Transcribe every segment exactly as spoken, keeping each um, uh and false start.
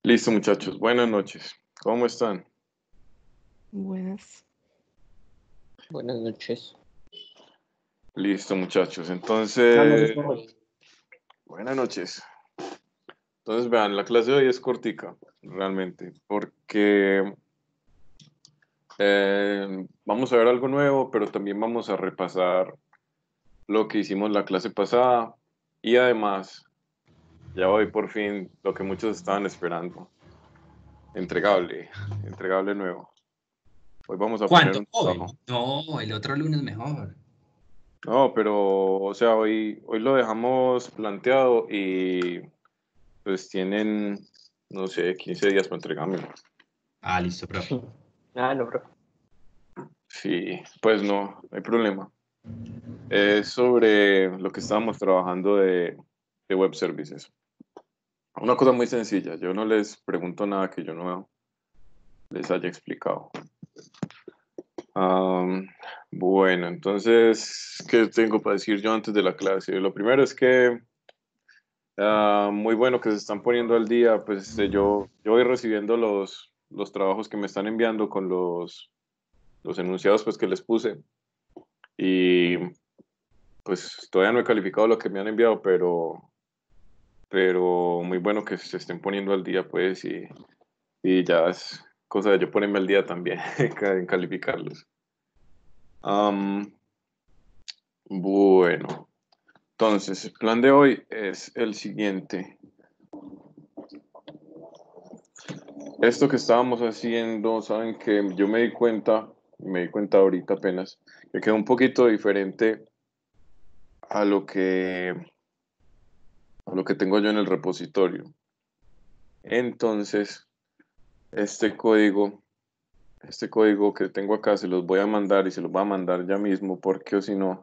Listo, muchachos. Buenas noches. ¿Cómo están? Buenas. Buenas noches. Listo, muchachos. Buenas Entonces, noches. buenas noches. Entonces, vean, la clase de hoy es cortica, realmente, porque eh, vamos a ver algo nuevo, pero también vamos a repasar lo que hicimos la clase pasada y además, ya hoy por fin, lo que muchos estaban esperando. Entregable, entregable nuevo. Hoy vamos a poner ¿Cuándo? un trabajo. Hoy. No, el otro lunes mejor. No, pero, o sea, hoy, hoy lo dejamos planteado y pues tienen, no sé, quince días para entregármelo. Ah, listo, profe. Ah, no, bro. Sí, pues no, no hay problema. Es sobre lo que estábamos trabajando de, de web services. Una cosa muy sencilla, yo no les pregunto nada que yo no les haya explicado. Am, bueno, entonces, ¿qué tengo para decir yo antes de la clase? Lo primero es que Ah, muy bueno que se están poniendo al día. Pues este, yo, yo voy recibiendo los, los trabajos que me están enviando con los, los enunciados pues, que les puse. Y pues todavía no he calificado lo que me han enviado, pero, pero muy bueno que se estén poniendo al día, pues, y, y ya es cosa de yo ponerme al día también en calificarlos. Am, bueno, entonces el plan de hoy es el siguiente. Esto que estábamos haciendo, saben que yo me di cuenta, me di cuenta ahorita apenas, que quedó un poquito diferente a lo que, a lo que tengo yo en el repositorio. Entonces, este código, este código que tengo acá se los voy a mandar y se los voy a mandar ya mismo porque o si no,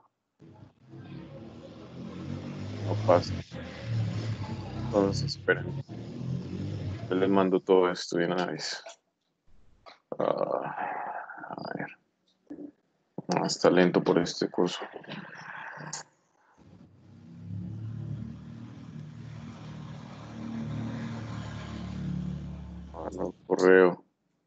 no pasa. Entonces, esperen, yo les mando todo esto de una vez. Ah, a ver, ah, está lento por este curso. Ah, no, correo.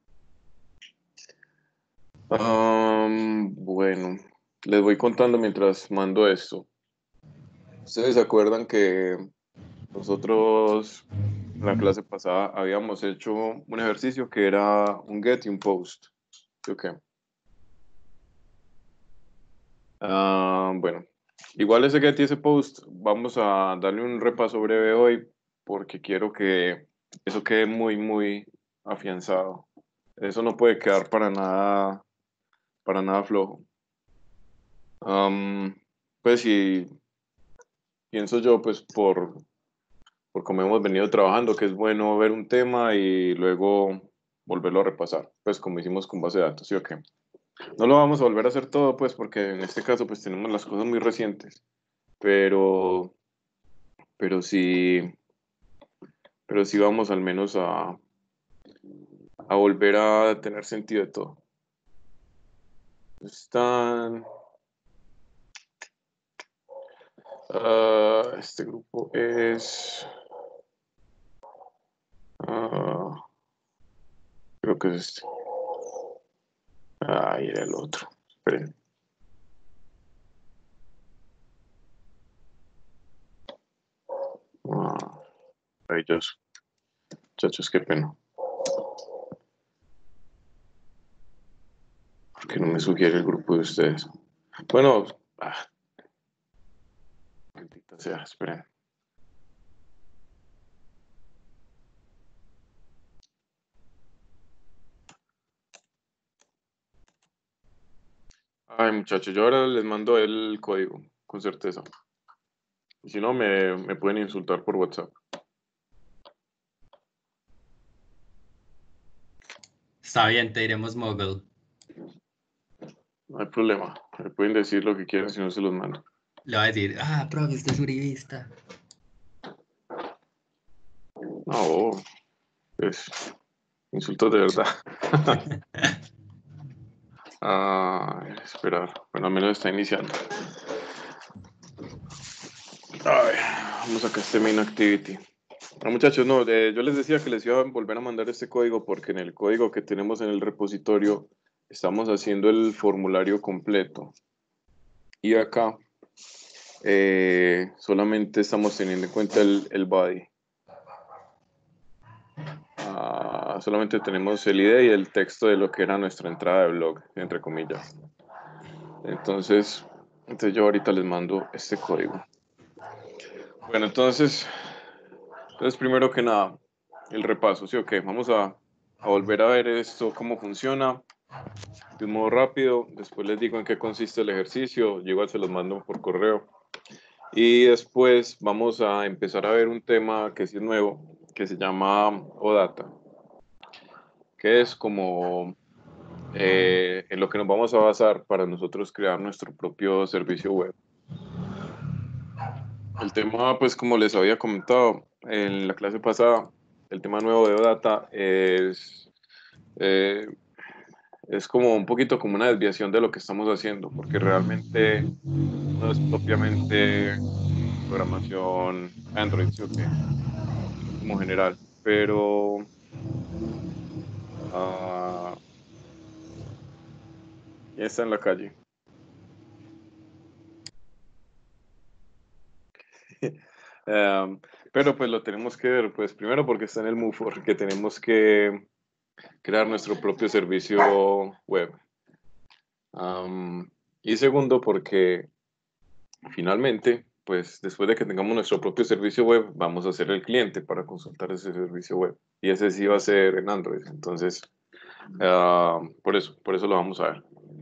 Am, bueno, les voy contando mientras mando esto. ¿Ustedes se acuerdan que nosotros en la clase pasada habíamos hecho un ejercicio que era un get y un post? ¿Sí o qué? Ah, bueno, igual ese get y ese post vamos a darle un repaso breve hoy porque quiero que eso quede muy, muy afianzado. Eso no puede quedar para nada, para nada flojo. Am, pues sí, pienso yo, pues por, por cómo hemos venido trabajando, que es bueno ver un tema y luego volverlo a repasar, pues como hicimos con base de datos, ¿sí o qué? No lo vamos a volver a hacer todo, pues porque en este caso pues tenemos las cosas muy recientes, pero, pero sí, pero sí vamos al menos a, a volver a tener sentido de todo. Están, ah, este grupo es, ah, creo que es este. Ahí era el otro. Esperen. Ah, maravilloso. Muchachos, qué pena. ¿Por qué no me sugiere el grupo de ustedes? Bueno, ah, maldita sea, esperen. Ay, muchachos, yo ahora les mando el código, con certeza. Y si no, me, me pueden insultar por WhatsApp. Está bien, te diremos Mogul. No hay problema. Me pueden decir lo que quieran si no se los mando. Le va a decir, ah, profe, usted es uribista. No, pues, insultos de verdad. Ah, esperar. Bueno, al menos está iniciando. Ay, vamos acá a este main activity. Ah, muchachos, no, eh, yo les decía que les iba a volver a mandar este código porque en el código que tenemos en el repositorio estamos haciendo el formulario completo. Y acá eh, solamente estamos teniendo en cuenta el, el body. Ah, solamente tenemos el I D y el texto de lo que era nuestra entrada de blog, entre comillas. Entonces, entonces yo ahorita les mando este código. Bueno, entonces, entonces primero que nada, el repaso, ¿sí o qué? Vamos a, a volver a ver esto, cómo funciona, de un modo rápido. Después les digo en qué consiste el ejercicio, yo igual se los mando por correo. Y después vamos a empezar a ver un tema que sí es nuevo, que se llama OData, que es como eh, en lo que nos vamos a basar para nosotros crear nuestro propio servicio web. El tema, pues como les había comentado en la clase pasada, el tema nuevo de OData es, eh, es como un poquito como una desviación de lo que estamos haciendo, porque realmente no es propiamente programación Android, ¿sí o qué? Como general, pero ah, ya está en la calle. Um, pero pues lo tenemos que ver, pues primero porque está en el MUFOR, que tenemos que crear nuestro propio servicio web. Um, y segundo porque finalmente, pues después de que tengamos nuestro propio servicio web, vamos a ser el cliente para consultar ese servicio web. Y ese sí va a ser en Android. Entonces, uh, por eso, por eso lo vamos a ver.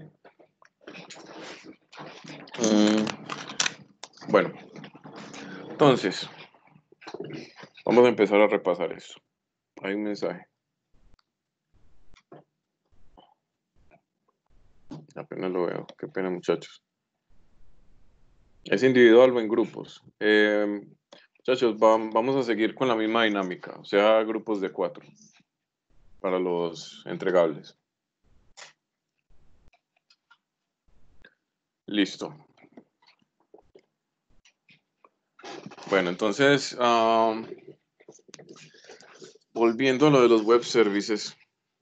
Um, bueno, entonces, vamos a empezar a repasar esto. Hay un mensaje. Apenas lo veo. Qué pena, muchachos. ¿Es individual o en grupos? Eh, muchachos, va- vamos a seguir con la misma dinámica, o sea, grupos de cuatro para los entregables. Listo. Bueno, entonces, um, volviendo a lo de los web services,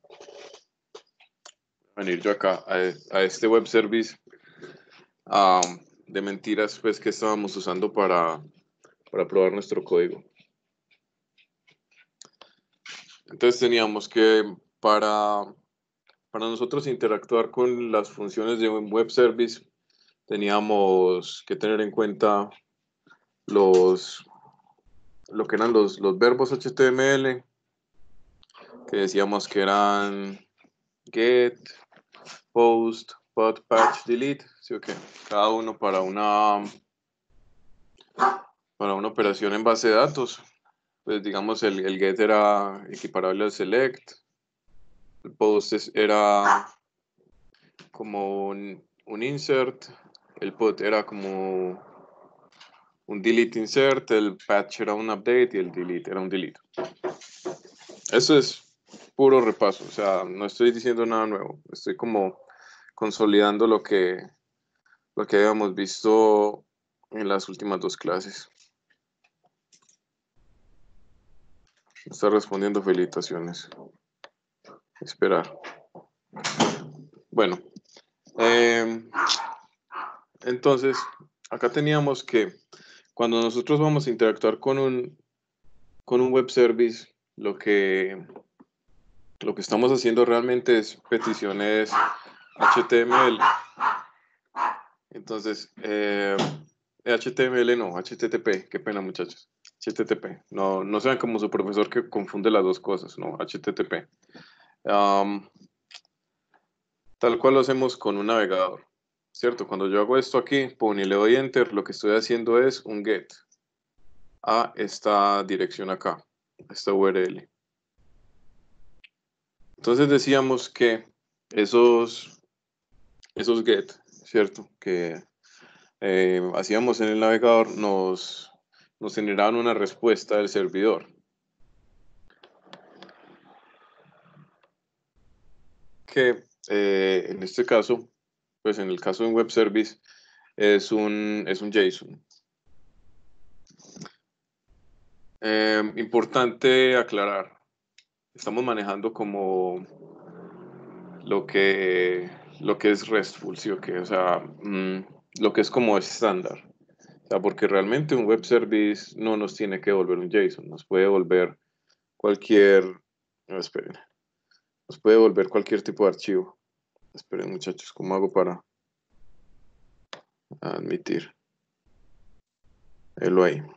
voy a venir yo acá a, a este web service um, de mentiras pues, que estábamos usando para, para probar nuestro código. Entonces teníamos que, para, para nosotros interactuar con las funciones de un web service, teníamos que tener en cuenta los, lo que eran los, los verbos H T M L, que decíamos que eran get, post, put, patch, delete, ¿sí o qué? Cada uno para una, para una operación en base de datos. Pues digamos el, el get era equiparable al select, el post es- era como un, un insert, el put era como un delete insert, el patch era un update y el delete era un delete. Eso es puro repaso, o sea, no estoy diciendo nada nuevo, estoy como consolidando lo que, lo que habíamos visto en las últimas dos clases. Está respondiendo felicitaciones. Esperar. Bueno, eh, entonces, acá teníamos que cuando nosotros vamos a interactuar con un, con un web service, lo que, lo que estamos haciendo realmente es peticiones H T M L. Entonces, eh, H T M L no, H T T P, qué pena muchachos. H T T P, no, no sean como su profesor que confunde las dos cosas, no, H T T P. Um, tal cual lo hacemos con un navegador, ¿cierto? Cuando yo hago esto aquí, pum, y le doy enter, lo que estoy haciendo es un get a esta dirección acá, esta U R L. Entonces decíamos que esos, esos get, ¿cierto? Que eh, hacíamos en el navegador nos, nos generaban una respuesta del servidor. Que eh, en este caso, pues en el caso de un web service, es un, es un JSON. Eh, importante aclarar, estamos manejando como lo que, lo que es RESTful, ¿sí o qué? O sea, mm, lo que es como estándar. O sea, porque realmente un web service no nos tiene que devolver un JSON, nos puede devolver cualquier, no, esperen, nos puede devolver cualquier tipo de archivo. Esperen, muchachos, ¿cómo hago para admitir? Helo ahí.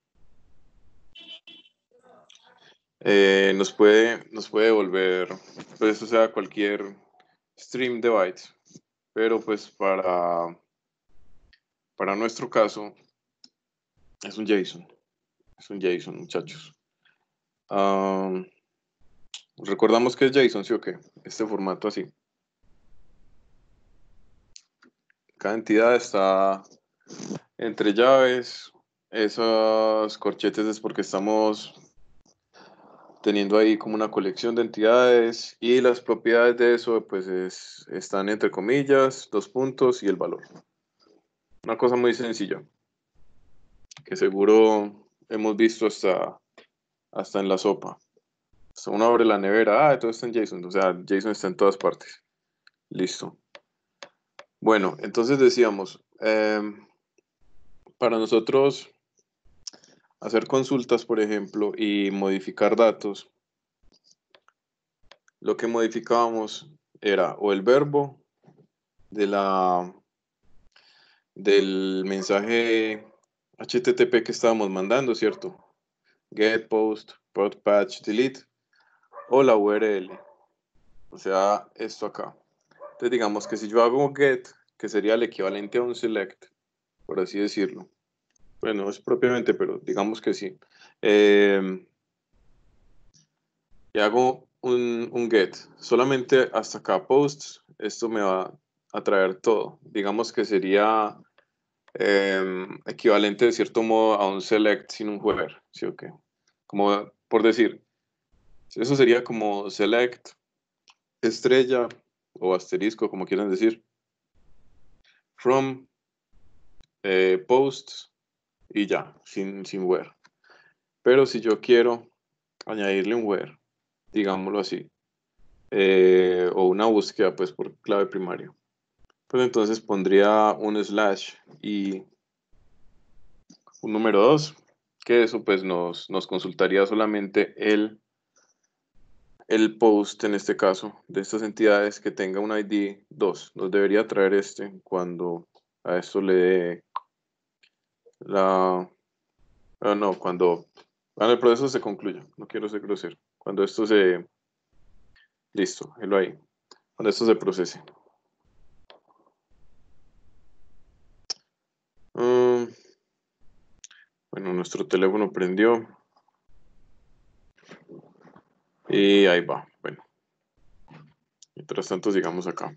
Eh, nos puede, nos puede devolver, pues, o sea, cualquier stream de bytes, pero pues para, para nuestro caso es un JSON, es un JSON, muchachos. Um, recordamos que es JSON, ¿sí o qué? Este formato así. Cada entidad está entre llaves. Esos corchetes es porque estamos teniendo ahí como una colección de entidades y las propiedades de eso pues es, están entre comillas, dos puntos y el valor. Una cosa muy sencilla que seguro hemos visto hasta, hasta en la sopa. Hasta uno abre la nevera, ah, todo está en JSON, o sea, JSON está en todas partes. Listo. Bueno, entonces decíamos, eh, para nosotros hacer consultas, por ejemplo, y modificar datos, lo que modificábamos era o el verbo de la, del mensaje H T T P que estábamos mandando, ¿cierto? Get, post, prod, patch, delete, o la U R L. O sea, esto acá. Entonces digamos que si yo hago get, que sería el equivalente a un select, por así decirlo. Bueno, no es propiamente, pero digamos que sí. Eh, y hago un, un get, solamente hasta acá posts, esto me va a traer todo. Digamos que sería eh, equivalente de cierto modo a un select sin un where, ¿sí o qué? Como por decir, eso sería como select, estrella o asterisco, como quieran decir, from eh, posts y ya, sin, sin where. Pero si yo quiero añadirle un where, digámoslo así, eh, o una búsqueda pues por clave primaria, pues entonces pondría un slash y un número dos, que eso pues nos, nos consultaría solamente el, el post en este caso de estas entidades que tenga un I D dos. Nos debería traer este cuando a esto le dé la... ah, no, cuando, cuando el proceso se concluya, no quiero ser grosero, cuando esto se... Listo, helo ahí, cuando esto se procese. Um, bueno, nuestro teléfono prendió. Y ahí va. Bueno, mientras tanto sigamos acá.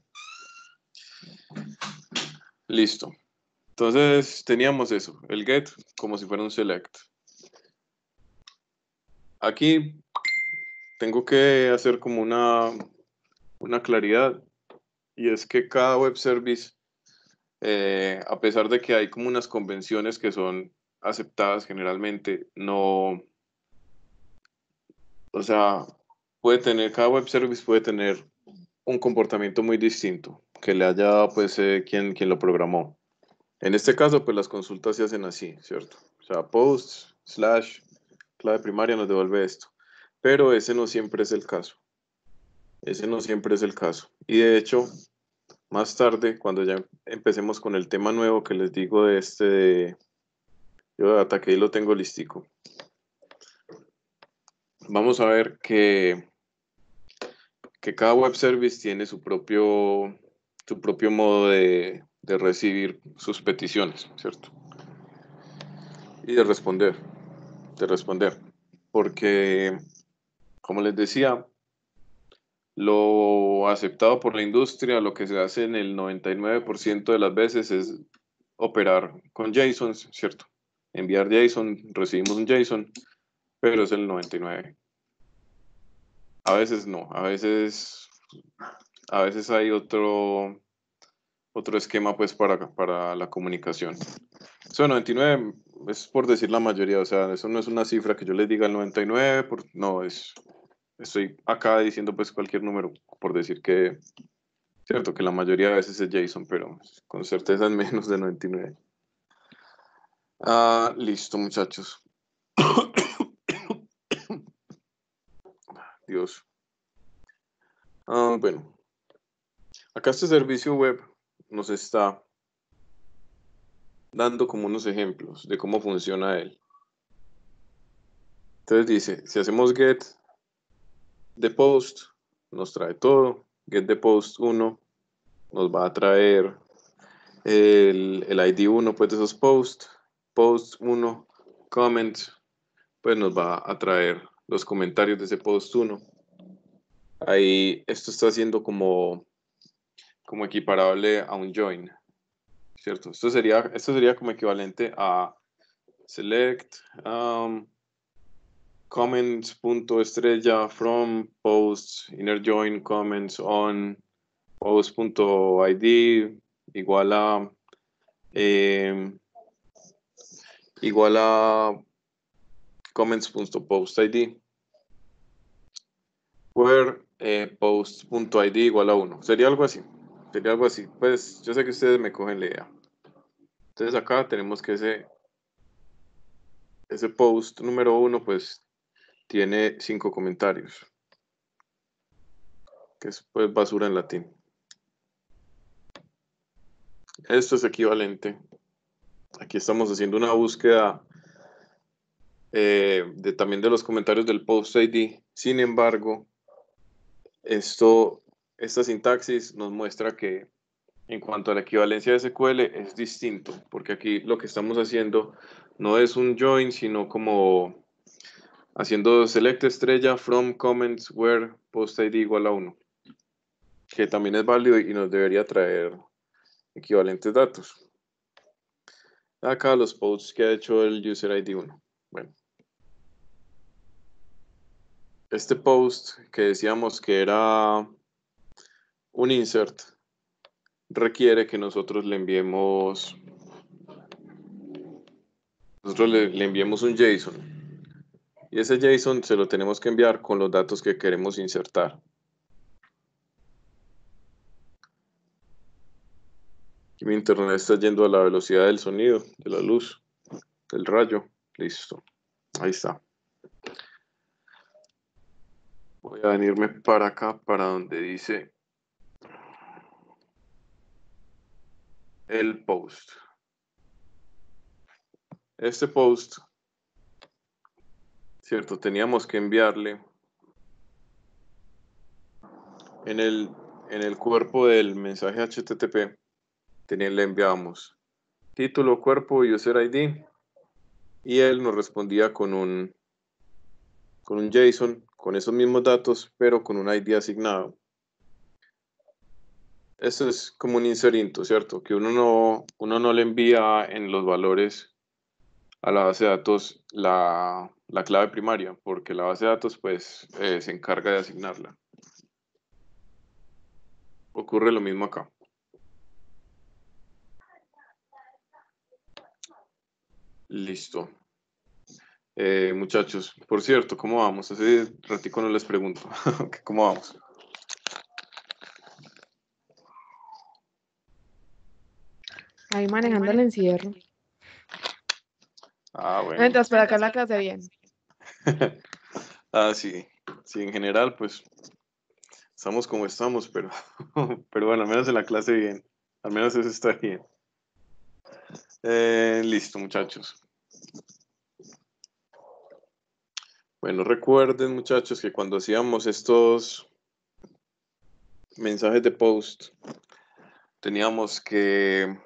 Listo. Entonces teníamos eso, el get como si fuera un select. Aquí tengo que hacer como una, una claridad, y es que cada web service, eh, a pesar de que hay como unas convenciones que son aceptadas generalmente, no, o sea, puede tener, cada web service puede tener un comportamiento muy distinto que le haya dado pues eh, quien, quien lo programó. En este caso, pues las consultas se hacen así, ¿cierto? O sea, posts, slash, clave primaria nos devuelve esto. Pero ese no siempre es el caso. Ese no siempre es el caso. Y de hecho, más tarde, cuando ya empecemos con el tema nuevo que les digo de este de yo hasta que ahí lo tengo listico. Vamos a ver que, que cada web service tiene su propio, su propio modo de, de recibir sus peticiones, ¿cierto? Y de responder, de responder. Porque, como les decía, lo aceptado por la industria, lo que se hace en el noventa y nueve por ciento de las veces es operar con JSON, ¿cierto? Enviar JSON, recibimos un JSON, pero es el noventa y nueve por ciento. A veces no, a veces, a veces hay otro, otro esquema pues para, para la comunicación. Eso noventa y nueve, es por decir la mayoría, o sea, eso no es una cifra que yo les diga el noventa y nueve, por, no, es, estoy acá diciendo pues cualquier número, por decir que, cierto, que la mayoría de veces es JSON, pero con certeza es menos de noventa y nueve. Ah, listo, muchachos. Dios. Ah, bueno, acá este servicio web nos está dando como unos ejemplos de cómo funciona él. Entonces dice, si hacemos get the post, nos trae todo. Get the post uno nos va a traer el, el I D uno pues, de esos posts. Post uno, comment, pues nos va a traer los comentarios de ese post uno. Ahí esto está haciendo como, como equiparable a un join, ¿cierto? Esto sería, esto sería como equivalente a select um, comments punto estrella from posts inner join comments on post punto I D igual a eh, igual a comments punto post I D where eh, post punto I D igual a uno. Sería algo así. Sería algo así. Pues yo sé que ustedes me cogen la idea. Entonces acá tenemos que ese ese post número uno pues tiene cinco comentarios, que es pues basura en latín. Esto es equivalente. Aquí estamos haciendo una búsqueda eh, de, también de los comentarios del post I D. Sin embargo, esto, esta sintaxis nos muestra que en cuanto a la equivalencia de S Q L es distinto, porque aquí lo que estamos haciendo no es un join, sino como haciendo select estrella from comments where post I D igual a uno, que también es válido y nos debería traer equivalentes datos. Acá los posts que ha hecho el user I D uno. Bueno, este post que decíamos que era un insert requiere que nosotros le enviemos nosotros le, le enviemos un JSON y ese JSON se lo tenemos que enviar con los datos que queremos insertar. Aquí mi internet está yendo a la velocidad del sonido, de la luz, del rayo. Listo, ahí está. Voy a venirme para acá, para donde dice el post. Este post, cierto, teníamos que enviarle en el, en el cuerpo del mensaje H T T P, tenía, le enviamos título, cuerpo y user I D, y él nos respondía con un, con un JSON, con esos mismos datos, pero con un I D asignado. Esto es como un insert into, ¿cierto? Que uno no, uno no le envía en los valores a la base de datos la, la clave primaria, porque la base de datos pues eh, se encarga de asignarla. Ocurre lo mismo acá. Listo. Eh, muchachos, por cierto, ¿cómo vamos? Hace ratico no les pregunto. ¿Cómo vamos? Ahí manejando el encierro. Ah, bueno. Mientras para acá la clase bien. Ah, sí. Sí, en general, pues estamos como estamos, pero, pero bueno, al menos en la clase bien. Al menos eso está bien. Eh, listo, muchachos. Bueno, recuerden, muchachos, que cuando hacíamos estos mensajes de post, teníamos que,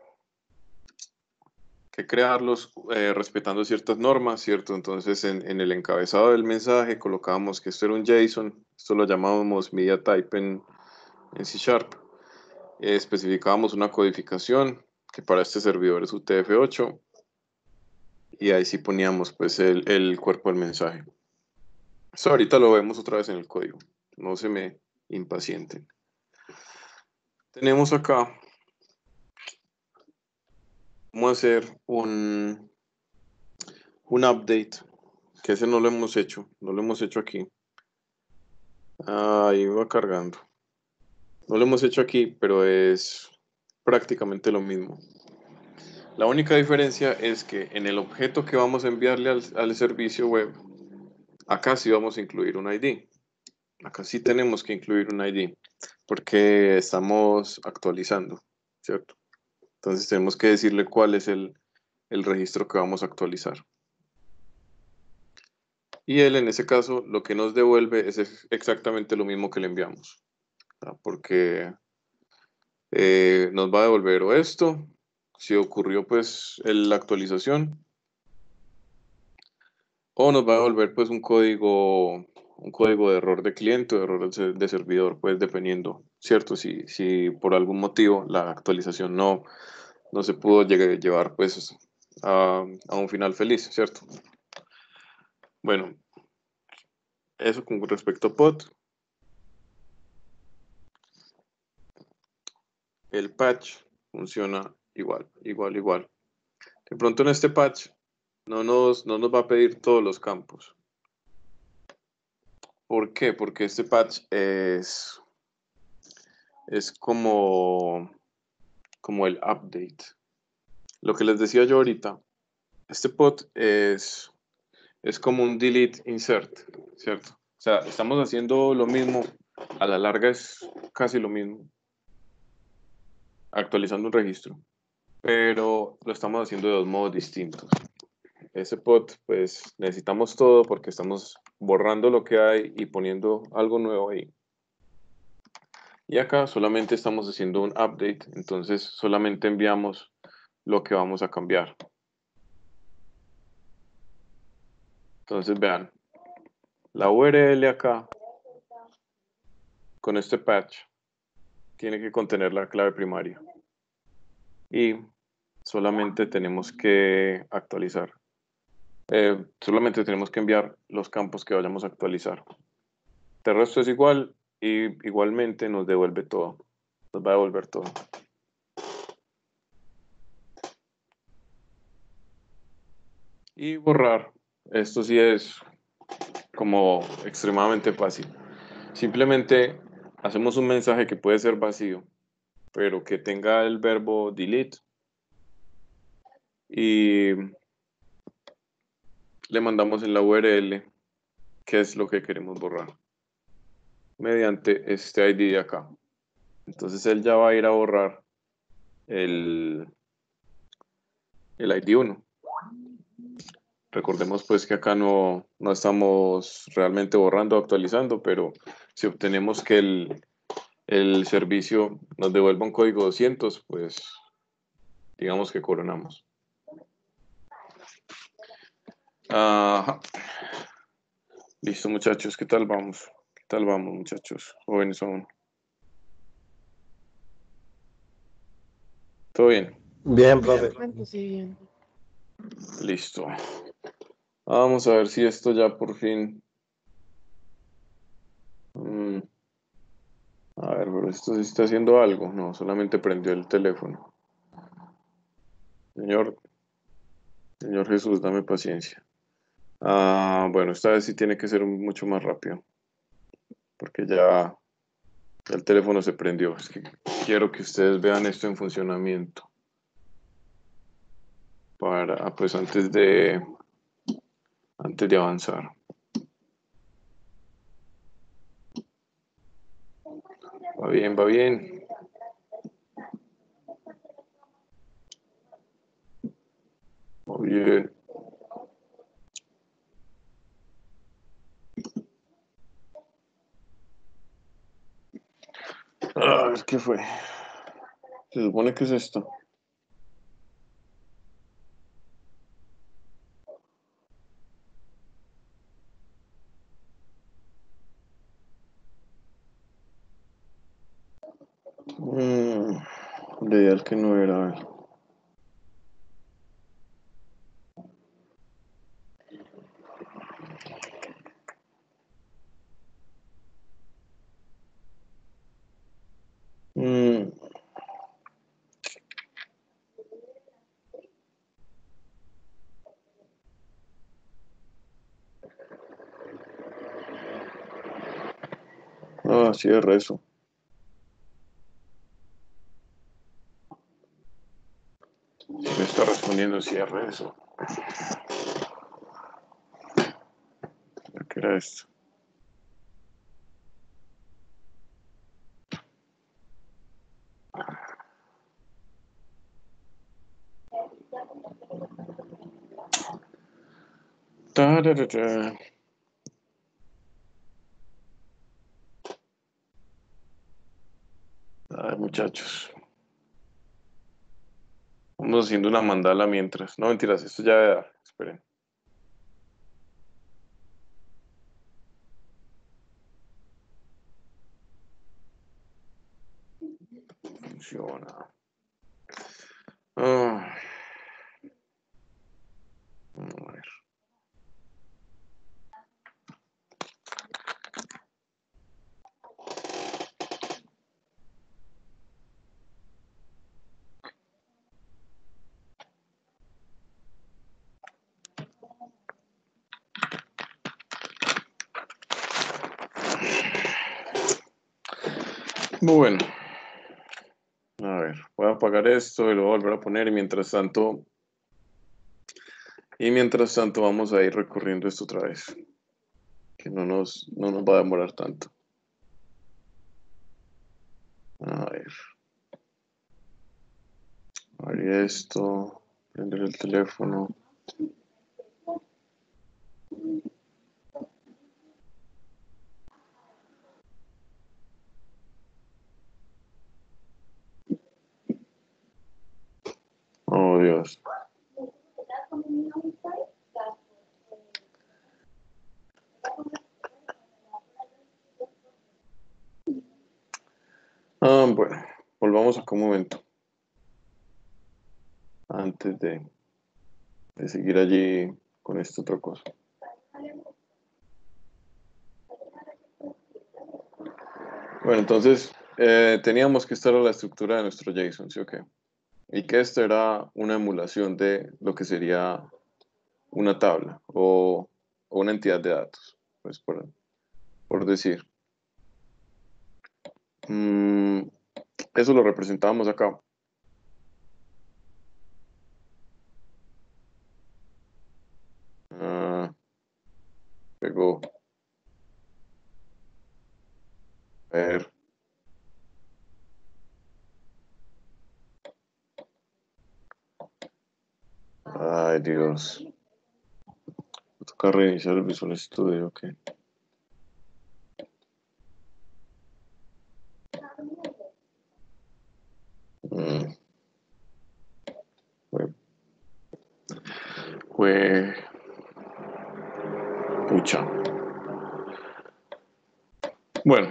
que crearlos eh, respetando ciertas normas, ¿cierto? Entonces, en, en el encabezado del mensaje colocábamos que esto era un JSON, esto lo llamábamos media type en, en C Sharp. Eh, especificábamos una codificación, que para este servidor es U T F ocho, y ahí sí poníamos pues el, el cuerpo del mensaje. Esto ahorita lo vemos otra vez en el código, no se me impacienten. Tenemos acá cómo hacer un, un update, que ese no lo hemos hecho, no lo hemos hecho aquí. Ahí va cargando. No lo hemos hecho aquí, pero es prácticamente lo mismo. La única diferencia es que en el objeto que vamos a enviarle al, al servicio web, acá sí vamos a incluir un I D. Acá sí tenemos que incluir un I D, porque estamos actualizando, ¿cierto? Entonces tenemos que decirle cuál es el, el registro que vamos a actualizar. Y él, en ese caso, lo que nos devuelve es exactamente lo mismo que le enviamos, ¿tá? Porque eh, nos va a devolver o esto, si ocurrió pues el- la actualización, o nos va a devolver pues un código, un código de error de cliente o de error de, de servidor, pues dependiendo, ¿cierto? Si, si por algún motivo la actualización no, no se pudo llegar- llevar pues a, a un final feliz, ¿cierto? Bueno, eso con respecto a pod. El patch funciona igual, igual, igual. De pronto en este patch no nos, no nos va a pedir todos los campos. ¿Por qué? Porque este patch es, es como, como el update. Lo que les decía yo ahorita, este pod es, es como un delete insert, ¿cierto? O sea, estamos haciendo lo mismo, a la larga es casi lo mismo, actualizando un registro, pero lo estamos haciendo de dos modos distintos. Ese pod, pues necesitamos todo porque estamos borrando lo que hay y poniendo algo nuevo ahí. Y acá solamente estamos haciendo un update, entonces solamente enviamos lo que vamos a cambiar. Entonces vean, la U R L acá, con este patch, tiene que contener la clave primaria. Y solamente tenemos que actualizar. Eh, solamente tenemos que enviar los campos que vayamos a actualizar. El resto es igual y igualmente nos devuelve todo. Nos va a devolver todo. Y borrar. Esto sí es como extremadamente fácil. Simplemente hacemos un mensaje que puede ser vacío, pero que tenga el verbo delete y le mandamos en la U R L qué es lo que queremos borrar mediante este I D de acá. Entonces él ya va a ir a borrar el, el I D uno. Recordemos pues que acá no, no estamos realmente borrando o actualizando, pero si obtenemos que el, el servicio nos devuelva un código doscientos, pues digamos que coronamos. Ajá. Listo, muchachos, ¿qué tal vamos? ¿Qué tal vamos, muchachos? Jóvenes aún. ¿Todo bien? Bien, profe. Bueno, sí, bien. Listo. Vamos a ver si esto ya por fin... Mm, a ver, pero esto sí está haciendo algo. No, solamente prendió el teléfono. Señor, Señor Jesús, dame paciencia. Ah, bueno, esta vez sí tiene que ser mucho más rápido. Porque ya, ya el teléfono se prendió. Es que quiero que ustedes vean esto en funcionamiento. Para, pues antes de, antes de avanzar. Va bien, va bien. Va bien. A ver, ¿qué fue? Se supone que es esto. Mm, le di al que no era. A ver. Mm, Ah, cierra eso. Me está respondiendo, cierra eso. ¿Qué era esto? Ta-da-da-da. Ay, muchachos. Vamos haciendo una mandala mientras. No, mentiras, esto ya... Esperen. Funciona. Ah. A ver. Bueno. A ver, voy a apagar esto y lo voy a volver a poner y mientras tanto... Y mientras tanto vamos a ir recorriendo esto otra vez. Que no nos, no nos va a demorar tanto. A ver. Abrir esto. Prender el teléfono. Oh, Dios. Ah, bueno, volvamos acá un momento. Antes de, de seguir allí con esta otra cosa. Bueno, entonces eh, teníamos que estar a la estructura de nuestro JSON, ¿sí o qué? Y que esto era una emulación de lo que sería una tabla o, o una entidad de datos, pues por, por decir. Mm, eso lo representábamos acá. Ah, pegó. A ver. Ay, Dios. Me toca reiniciar el Visual Studio, ok. Mm. Fue, fue, pucha. Bueno,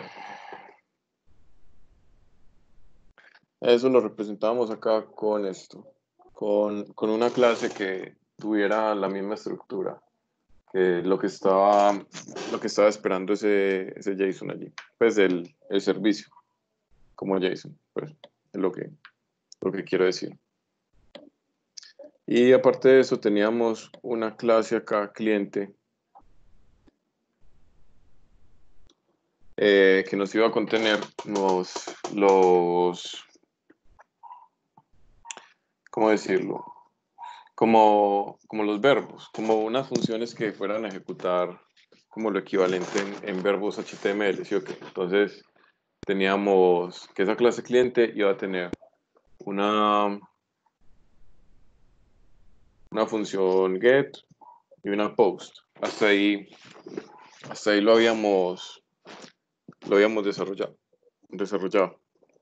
eso lo representábamos acá con esto, con, con una clase que tuviera la misma estructura que lo que estaba, lo que estaba esperando ese, ese JSON allí, pues el, el servicio como JSON, pues es lo que, lo que quiero decir. Y aparte de eso teníamos una clase acá, cliente, eh, que nos iba a contener los, los, ¿cómo decirlo? Como, como los verbos, como unas funciones que fueran a ejecutar como lo equivalente en, en verbos H T M L, ¿sí o qué? Entonces teníamos que esa clase cliente iba a tener una, una función get y una post. Hasta ahí, hasta ahí lo habíamos, lo habíamos desarrollado, desarrollado.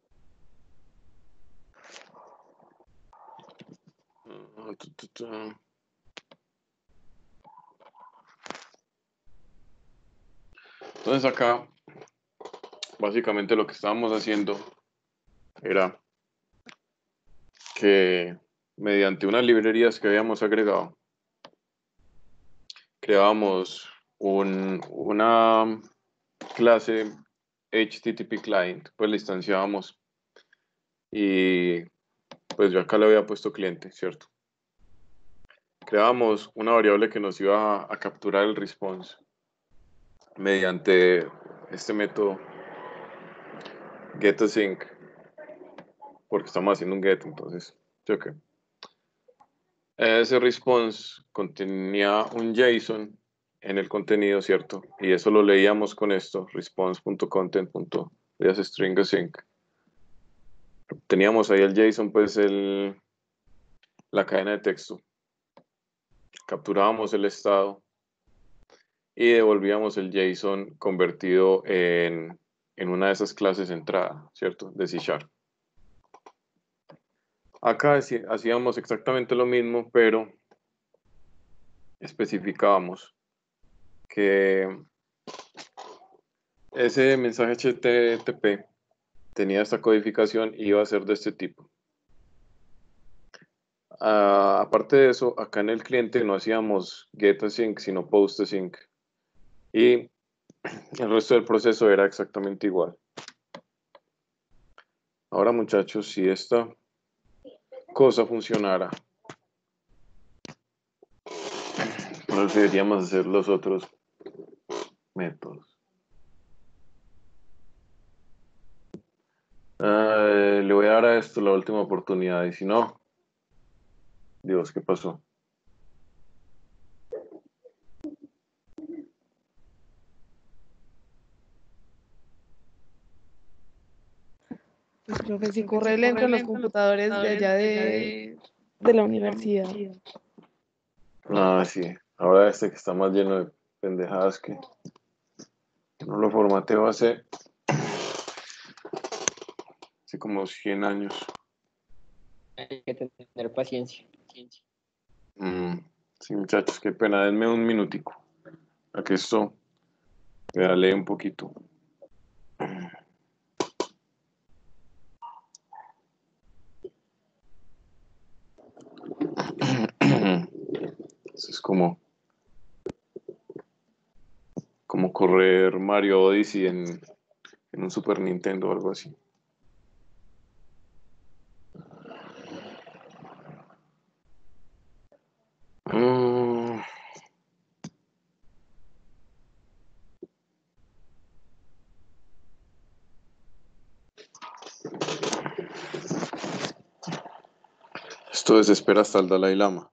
Entonces acá, básicamente lo que estábamos haciendo era que mediante unas librerías que habíamos agregado, creábamos un, una clase H T T P Client, pues la instanciábamos y pues yo acá le había puesto cliente, ¿cierto? Creábamos una variable que nos iba a, a capturar el response mediante este método get async, porque estamos haciendo un get, entonces, ¿sí o qué? Ese response contenía un JSON en el contenido, ¿cierto? Y eso lo leíamos con esto, response.content.string async. Teníamos ahí el JSON, pues el, la cadena de texto. Capturábamos el estado y devolvíamos el JSON convertido en, en una de esas clases entrada, ¿cierto? De C Sharp. Acá hacíamos exactamente lo mismo, pero especificábamos que ese mensaje H T T P tenía esta codificación y iba a ser de este tipo. Uh, aparte de eso, acá en el cliente no hacíamos get async, sino post async. Y el resto del proceso era exactamente igual. Ahora, muchachos, si esta cosa funcionara, entonces deberíamos hacer los otros métodos. Uh, le voy a dar a esto la última oportunidad y si no, Dios, ¿qué pasó? Pues, profe, si corre lento en los computadores de allá de, de la universidad. Ah, sí. Ahora este que está más lleno de pendejadas que no lo formateo hace, hace como cien años. Hay que tener paciencia. paciencia. Mm, sí, muchachos, qué pena. Denme un minutico. A que esto me lee un poquito. Eso es como como correr Mario Odyssey en, en un Super Nintendo o algo así. Mm. Esto desespera hasta el Dalai Lama.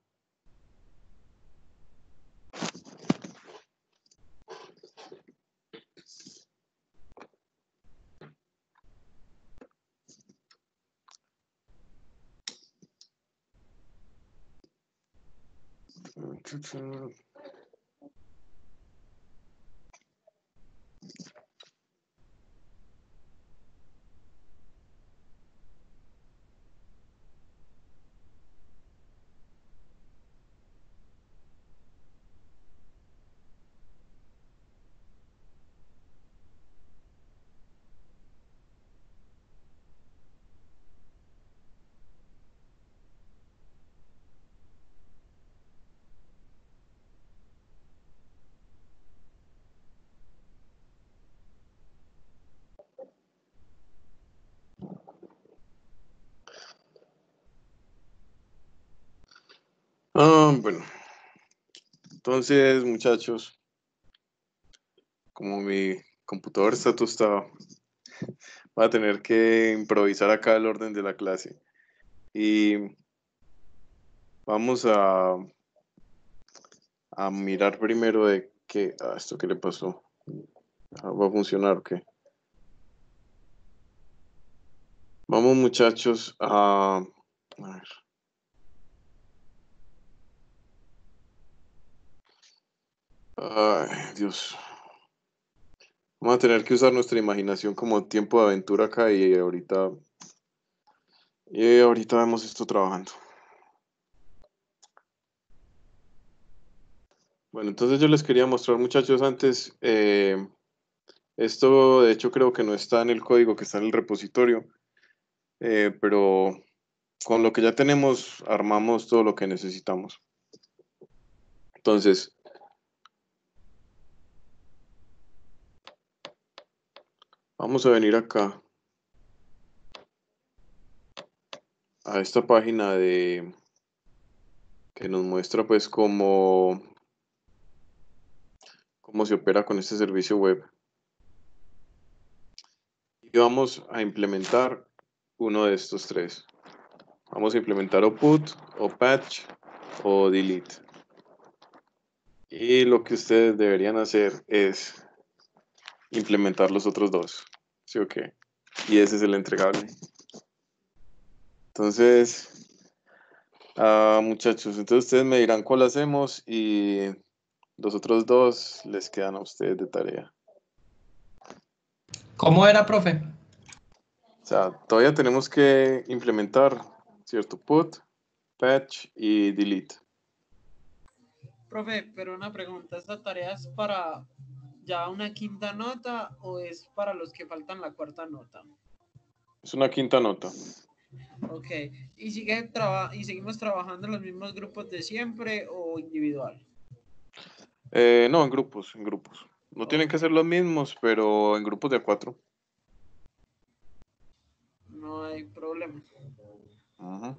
Ah, bueno. Entonces, muchachos, como mi computador está tostado, voy a tener que improvisar acá el orden de la clase. Y vamos a, a mirar primero de qué... Ah, ¿esto qué le pasó? Ah, ¿va a funcionar o qué? Vamos, muchachos, a... A ver. Ay, Dios. Vamos a tener que usar nuestra imaginación como tiempo de aventura acá y ahorita... Y ahorita vemos esto trabajando. Bueno, entonces yo les quería mostrar, muchachos, antes, eh, esto de hecho creo que no está en el código que está en el repositorio, eh, pero con lo que ya tenemos armamos todo lo que necesitamos. Entonces, vamos a venir acá a esta página de que nos muestra pues cómo, cómo se opera con este servicio web. y vamos a implementar uno de estos tres. Vamos a implementar o put, o patch, o delete. Y lo que ustedes deberían hacer es implementar los otros dos. ¿Sí o qué? Y ese es el entregable. Entonces, ah, muchachos, entonces ustedes me dirán cuál hacemos y los otros dos les quedan a ustedes de tarea. ¿Cómo era, profe? O sea, todavía tenemos que implementar, ¿cierto? Put, patch y delete. Profe, pero una pregunta, ¿esta tarea es para ya una quinta nota o es para los que faltan la cuarta nota? Es una quinta nota. Ok, ¿y, sigue traba y seguimos trabajando en los mismos grupos de siempre o individual? Eh, no, en grupos, en grupos. No tienen que Ok, ser los mismos, pero en grupos de cuatro. no hay problema. Ajá.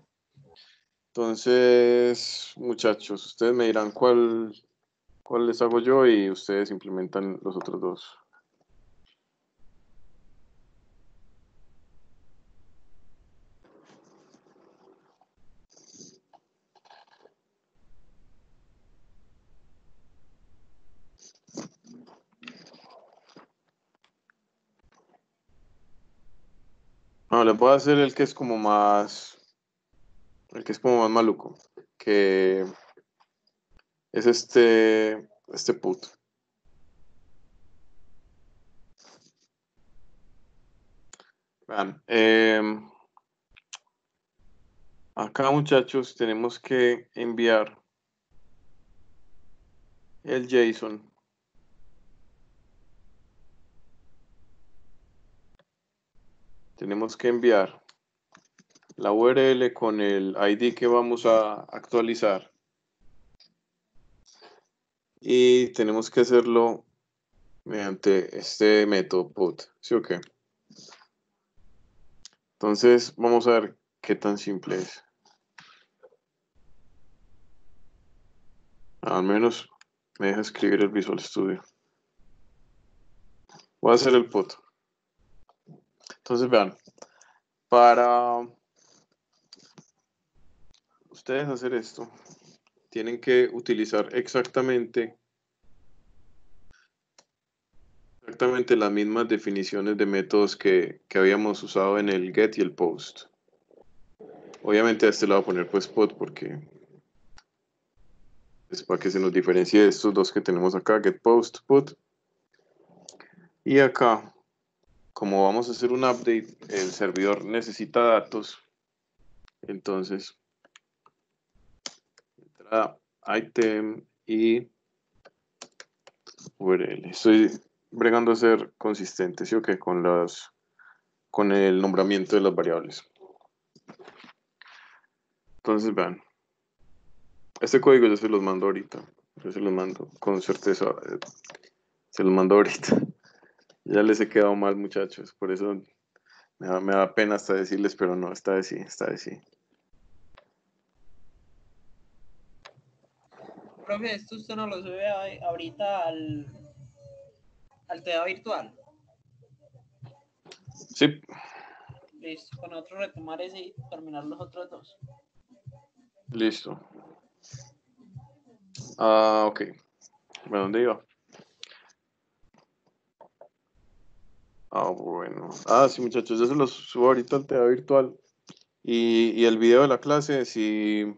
Entonces, muchachos, ustedes me dirán cuál, cuál les hago yo y ustedes implementan los otros dos. No, les voy a hacer el que es como más, el que es como más maluco, que es este, este put. Vean, em, acá, muchachos, tenemos que enviar el JSON. Tenemos que enviar la U R L con el I D que vamos a actualizar. Y tenemos que hacerlo mediante este método put. ¿Sí o qué? Entonces, vamos a ver qué tan simple es. Al menos me deja escribir el Visual Studio. Voy a hacer el put. Entonces, vean, para ustedes hacer esto, tienen que utilizar exactamente, exactamente las mismas definiciones de métodos que, que habíamos usado en el get y el post. Obviamente a este le voy a poner pues put porque es para que se nos diferencie de estos dos que tenemos acá, get, post, put. Y acá, como vamos a hacer un update, el servidor necesita datos. Entonces, entrada item y U R L. Estoy bregando a ser consistente, ¿sí o qué? Con las, con el nombramiento de las variables. Entonces, vean. Este código yo se los mando ahorita. Yo se los mando con certeza. eh, Se los mando ahorita. Ya les he quedado mal, muchachos. Por eso me da, me da pena hasta decirles, pero no, esta vez sí, esta vez sí. Profe, esto usted no lo sube a- ahorita al, al T E A virtual. Sí, Listo, con otro retomar ese y terminar los otros dos. listo. Ah, ok. ¿A dónde iba? Ah, bueno. Ah, sí, muchachos, yo se los subo ahorita al T E A virtual. Y, y el video de la clase, si,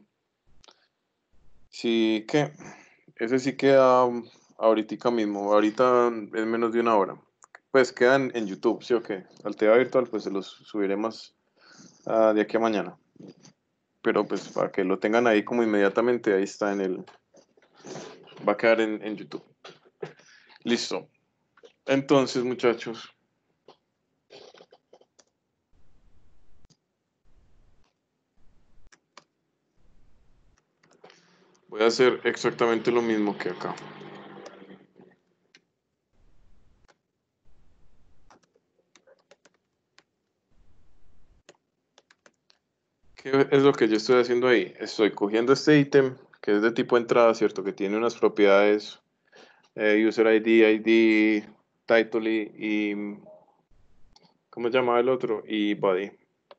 si, ¿qué? Ese sí queda um, ahorita mismo. Ahorita es menos de una hora. Pues quedan en YouTube, ¿sí o qué? Al T E A virtual, pues se los subiré más ah, de aquí a mañana. Pero pues para que lo tengan ahí como inmediatamente, ahí está en el... Va a quedar en, en YouTube. Listo. Entonces, muchachos. Voy a hacer exactamente lo mismo que acá. ¿Qué es lo que yo estoy haciendo ahí? Estoy cogiendo este ítem que es de tipo entrada, ¿cierto? Que tiene unas propiedades eh, user I D, I D, title y, y ¿cómo se llama el otro? Y body.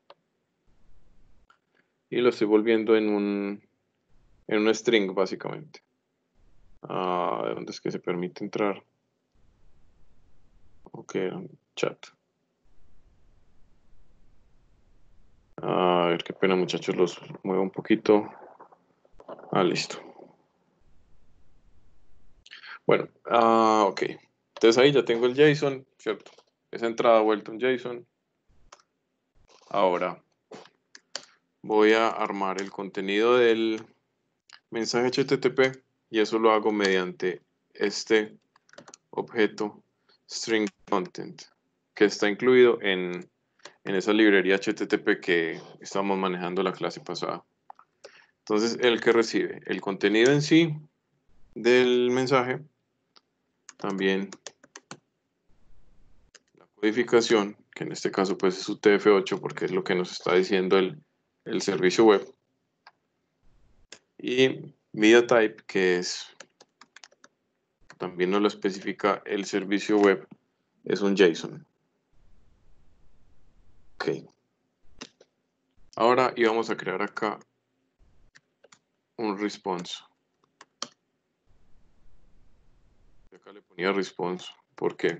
Y lo estoy volviendo en un, en un string, básicamente. Ah, ¿de dónde es que se permite entrar? Ok, chat. A ver, qué pena, muchachos, los muevo un poquito. Ah, listo. Bueno, ah, ok. Entonces ahí ya tengo el JSON, ¿cierto? Esa entrada vuelta un JSON. Ahora voy a armar el contenido del mensaje H T T P y eso lo hago mediante este objeto string content que está incluido en, en esa librería H T T P que estamos manejando la clase pasada. Entonces, el que recibe el contenido en sí del mensaje, también la codificación, que en este caso pues es U T F ocho porque es lo que nos está diciendo el, el servicio web, y media type, que es, también nos lo especifica el servicio web, es un JSON. Ok. Ahora íbamos a crear acá un response. Acá le ponía response porque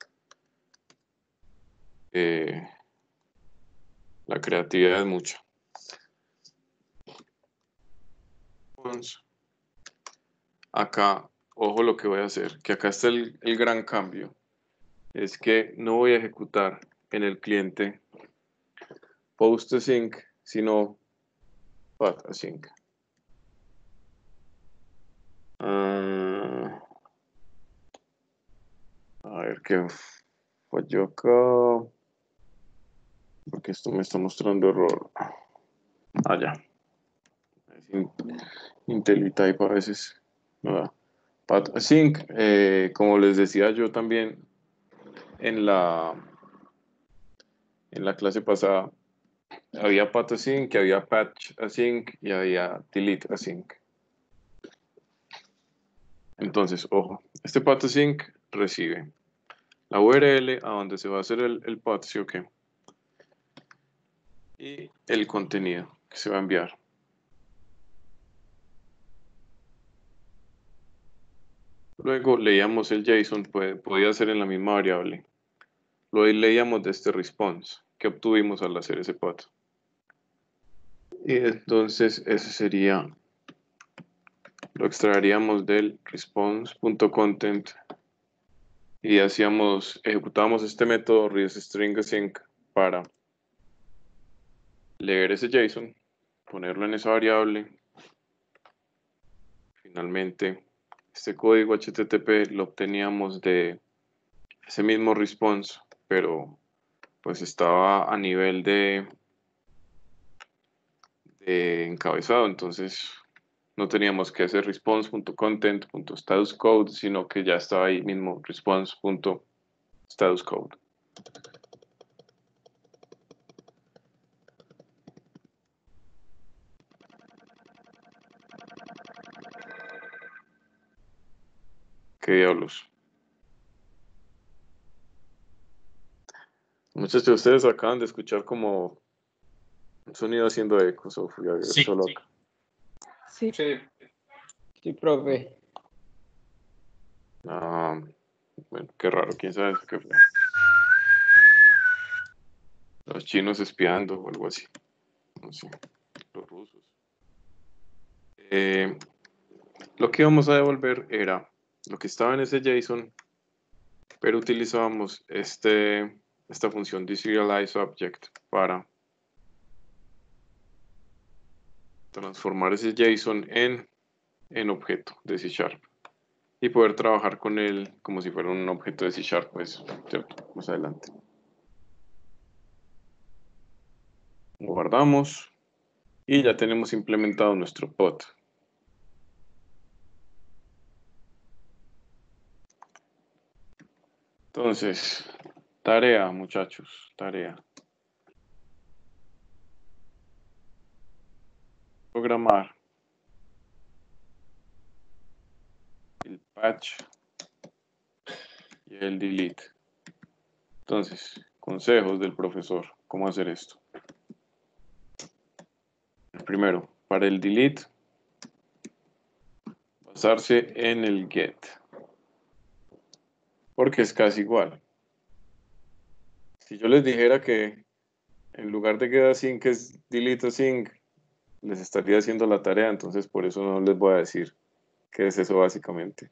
eh, la creatividad es mucha. Acá, ojo lo que voy a hacer, que acá está el, el gran cambio. Es que no voy a ejecutar en el cliente post async, sino path async. Uh, a ver qué falló acá. Porque esto me está mostrando error. Ah, ya. IntelliType a veces no da. Path async, eh, como les decía yo también en la, en la clase pasada, había path async, había patch async y había delete async. Entonces, ojo, este path async recibe la U R L a donde se va a hacer el, el path, ¿sí o qué? Y el contenido que se va a enviar. Luego leíamos el JSON, puede, podía ser en la misma variable. Lo leíamos de este response que obtuvimos al hacer ese path. Y entonces ese sería, lo extraeríamos del response.content y hacíamos, ejecutábamos este método readStringAsync para leer ese JSON, ponerlo en esa variable. Finalmente, este código H T T P lo obteníamos de ese mismo response, pero pues estaba a nivel de, de encabezado, entonces no teníamos que hacer response.content.statuscode, sino que ya estaba ahí mismo response.statuscode. ¿Qué diablos? Muchos de ustedes acaban de escuchar como un sonido haciendo ecos o fui a ver Sí, solo sí. acá. Sí. Sí. Sí, profe. Ah, bueno, qué raro, quién sabe qué fue. Los chinos espiando o algo así. No sé, los rusos. Eh, lo que íbamos a devolver era lo que estaba en ese JSON, pero utilizábamos este, esta función deserializeObject para transformar ese JSON en, en objeto de C Sharp y poder trabajar con él como si fuera un objeto de C Sharp, pues, ¿cierto? Más adelante. Lo guardamos y ya tenemos implementado nuestro pod. Entonces, tarea, muchachos, tarea. Programar el patch y el delete. Entonces, consejos del profesor, cómo hacer esto. Primero, para el delete, basarse en el get, porque es casi igual. Si yo les dijera que en lugar de get async es delete async, les estaría haciendo la tarea, entonces por eso no les voy a decir qué es eso básicamente.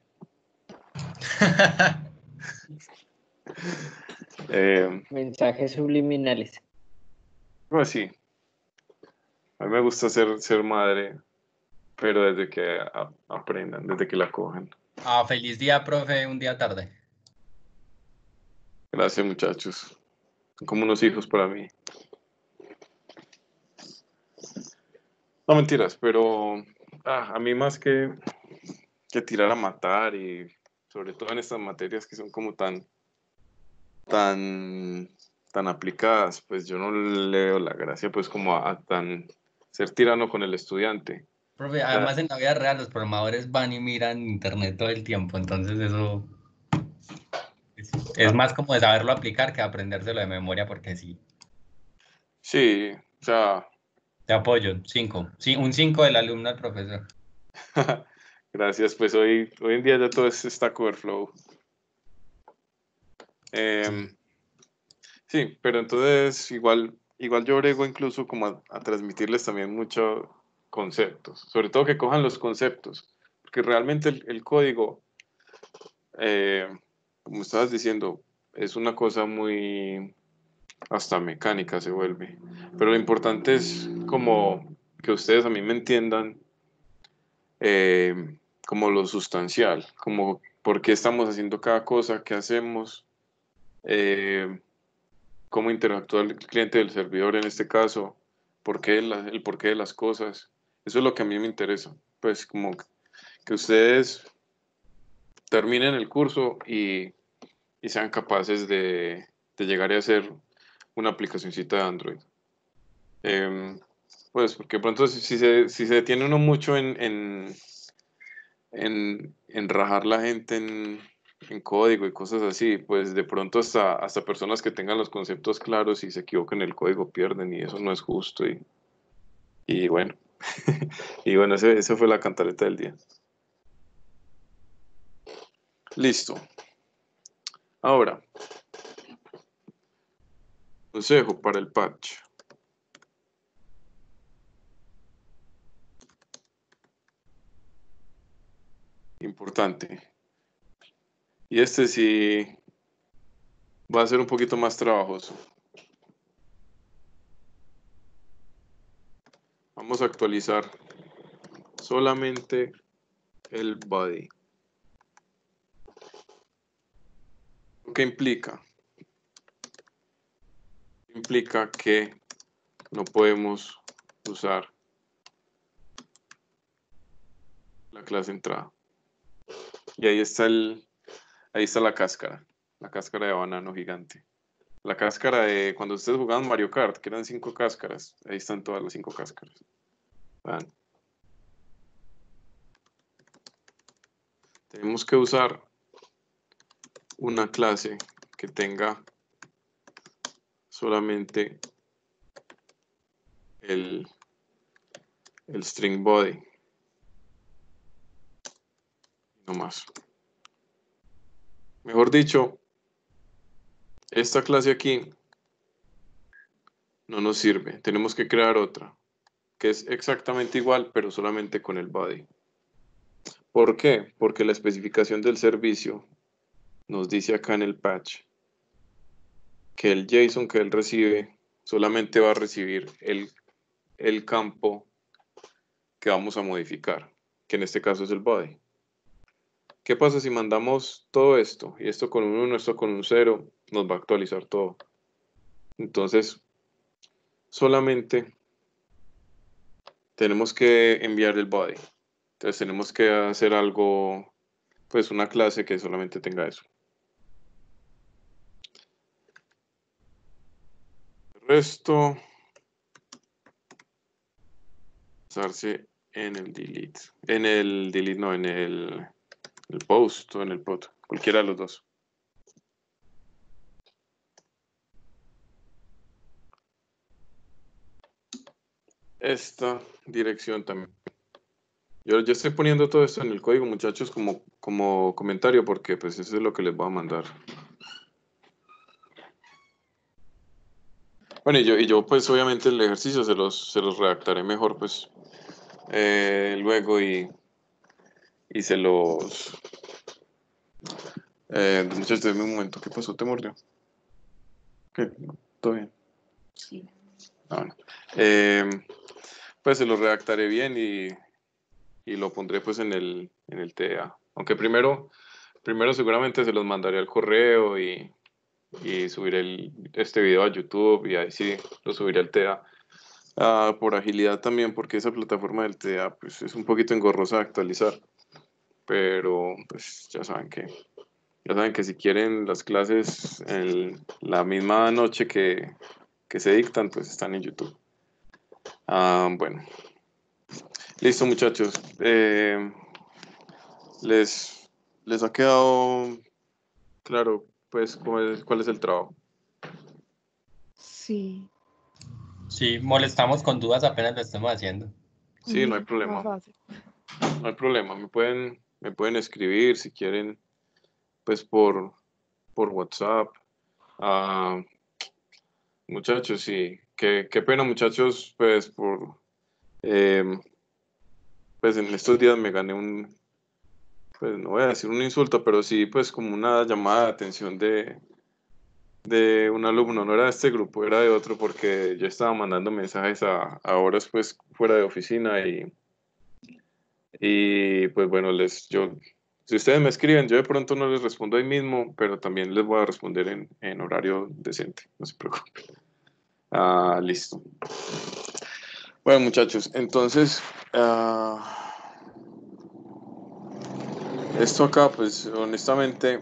eh, Mensajes subliminales. pues sí, a mí me gusta ser, ser madre, pero desde que a- aprendan, desde que la cojan. Ah, feliz día, profe, un día tarde. Gracias, muchachos. Son como unos hijos para mí. No mentiras, pero ah, a mí más que, que tirar a matar y sobre todo en estas materias que son como tan, tan, tan aplicadas, pues yo no le veo la gracia pues como a, a tan ser tirano con el estudiante. Profe, O sea, además en la vida real los programadores van y miran internet todo el tiempo, entonces eso es, es ah, más como de saberlo aplicar que aprendérselo de memoria, porque sí. sí, o sea, Te apoyo, cinco. Sí, un cinco del alumno al profesor. gracias, pues hoy, hoy en día ya todo es Stack Overflow. Em, Sí, pero entonces igual, igual yo brego incluso como a, a transmitirles también muchos conceptos, sobre todo que cojan los conceptos, porque realmente el, el código, eh, como estabas diciendo, es una cosa muy hasta mecánica se vuelve, pero lo importante es como que ustedes a mí me entiendan eh, como lo sustancial, como por qué estamos haciendo cada cosa que hacemos. eh, Cómo interactúa el cliente del servidor en este caso, por qué la- el porqué de las cosas. Eso es lo que a mí me interesa. Pues como que ustedes terminen el curso y, y sean capaces de, de llegar a hacer una aplicacioncita de Android. Em, pues porque pronto si, si se, si se detiene uno mucho en, en, en, en rajar la gente en, en código y cosas así, pues de pronto hasta, hasta personas que tengan los conceptos claros y se equivoquen en el código pierden y eso no es justo y, y bueno, y bueno, ese- esa fue la cantaleta del día. Listo. Ahora, consejo para el patch. Importante. Y este sí va a ser un poquito más trabajoso. Vamos a actualizar solamente el body. ¿Qué implica? Implica que no podemos usar la clase entrada. Y ahí está el, ahí está la cáscara, la cáscara de banano gigante. La cáscara de cuando ustedes jugaban Mario Kart, que eran cinco cáscaras. Ahí están todas las cinco cáscaras. Vean. Tenemos que usar una clase que tenga solamente el, el string body. No más. Mejor dicho, esta clase aquí no nos sirve. Tenemos que crear otra, que es exactamente igual, pero solamente con el body. ¿Por qué? Porque la especificación del servicio nos dice acá en el patch que el JSON que él recibe solamente va a recibir el, el campo que vamos a modificar, que en este caso es el body. ¿Qué pasa si mandamos todo esto? Y esto con un uno, esto con un cero, nos va a actualizar todo. Entonces, solamente tenemos que enviar el body. Entonces tenemos que hacer algo, pues una clase que solamente tenga eso. El resto, basarse en el delete. En el delete, no, en el, el post o en el pod. Cualquiera de los dos. esta dirección también. Yo, yo estoy poniendo todo esto en el código, muchachos, como, como comentario, porque pues eso es lo que les voy a mandar. Bueno, y yo, y yo pues obviamente el ejercicio se los, se los redactaré mejor pues eh, luego y, y se los... Eh, muchachos, denme un momento, ¿qué pasó? ¿Te mordió? ¿Qué? ¿Todo bien? Sí. Ah, bueno. Eh, pues se los redactaré bien y, y lo pondré pues en el, en el T D A. Aunque primero, primero seguramente se los mandaré al correo y, y subiré el- este video a YouTube y ahí sí lo subiré al T D A. Ah, por agilidad también, porque esa plataforma del T D A pues, es un poquito engorrosa de actualizar. Pero pues ya saben que, ya saben que si quieren las clases en la misma noche que, que se dictan, pues están en YouTube. Ah, bueno, listo muchachos. Eh, les, les ha quedado claro, pues, cuál es, cuál es el trabajo. Sí, Sí, molestamos con dudas apenas lo estemos haciendo. Sí, no hay bien, problema, más fácil. no hay problema. Me pueden, me pueden escribir si quieren, pues por, por WhatsApp. Ah, muchachos, sí, qué, qué pena muchachos, pues por, eh, pues en estos días me gané un, pues no voy a decir un insulto, pero sí, pues como una llamada de atención de, de un alumno, no era de este grupo, era de otro, porque yo estaba mandando mensajes a, a horas pues fuera de oficina y, y pues bueno, les, yo, si ustedes me escriben, yo de pronto no les respondo ahí mismo, pero también les voy a responder en, en horario decente, no se preocupen. Ah, listo. Bueno, muchachos, entonces, ah, esto acá, pues honestamente,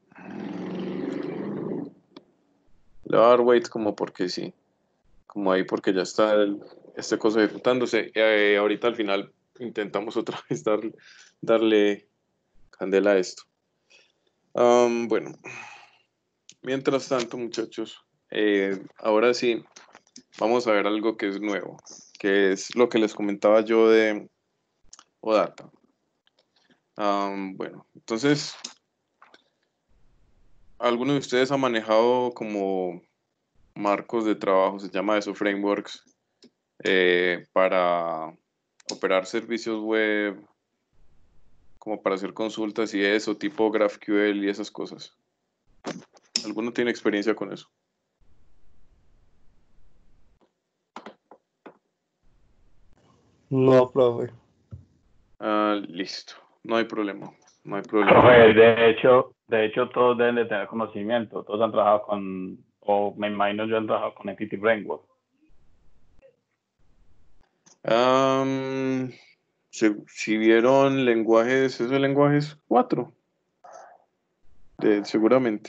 le voy a dar wait como porque sí, como ahí porque ya está el- este cosa ejecutándose. Eh, ahorita al final intentamos otra vez darle, darle candela a esto. Am, bueno, mientras tanto, muchachos, eh, ahora sí, vamos a ver algo que es nuevo, que es lo que les comentaba yo de OData. Am, bueno, entonces, ¿alguno de ustedes ha manejado como marcos de trabajo, se llama eso, frameworks, eh, para operar servicios web, como para hacer consultas y eso, tipo GraphQL y esas cosas? ¿Alguno tiene experiencia con eso? No, profe. Ah, listo, no hay problema, no hay problema. Profe, de hecho, de hecho todos deben de tener conocimiento, todos han trabajado con, o me imagino yo han trabajado con Entity Framework. Am, si, si vieron lenguajes, esos lenguajes cuatro, de- seguramente.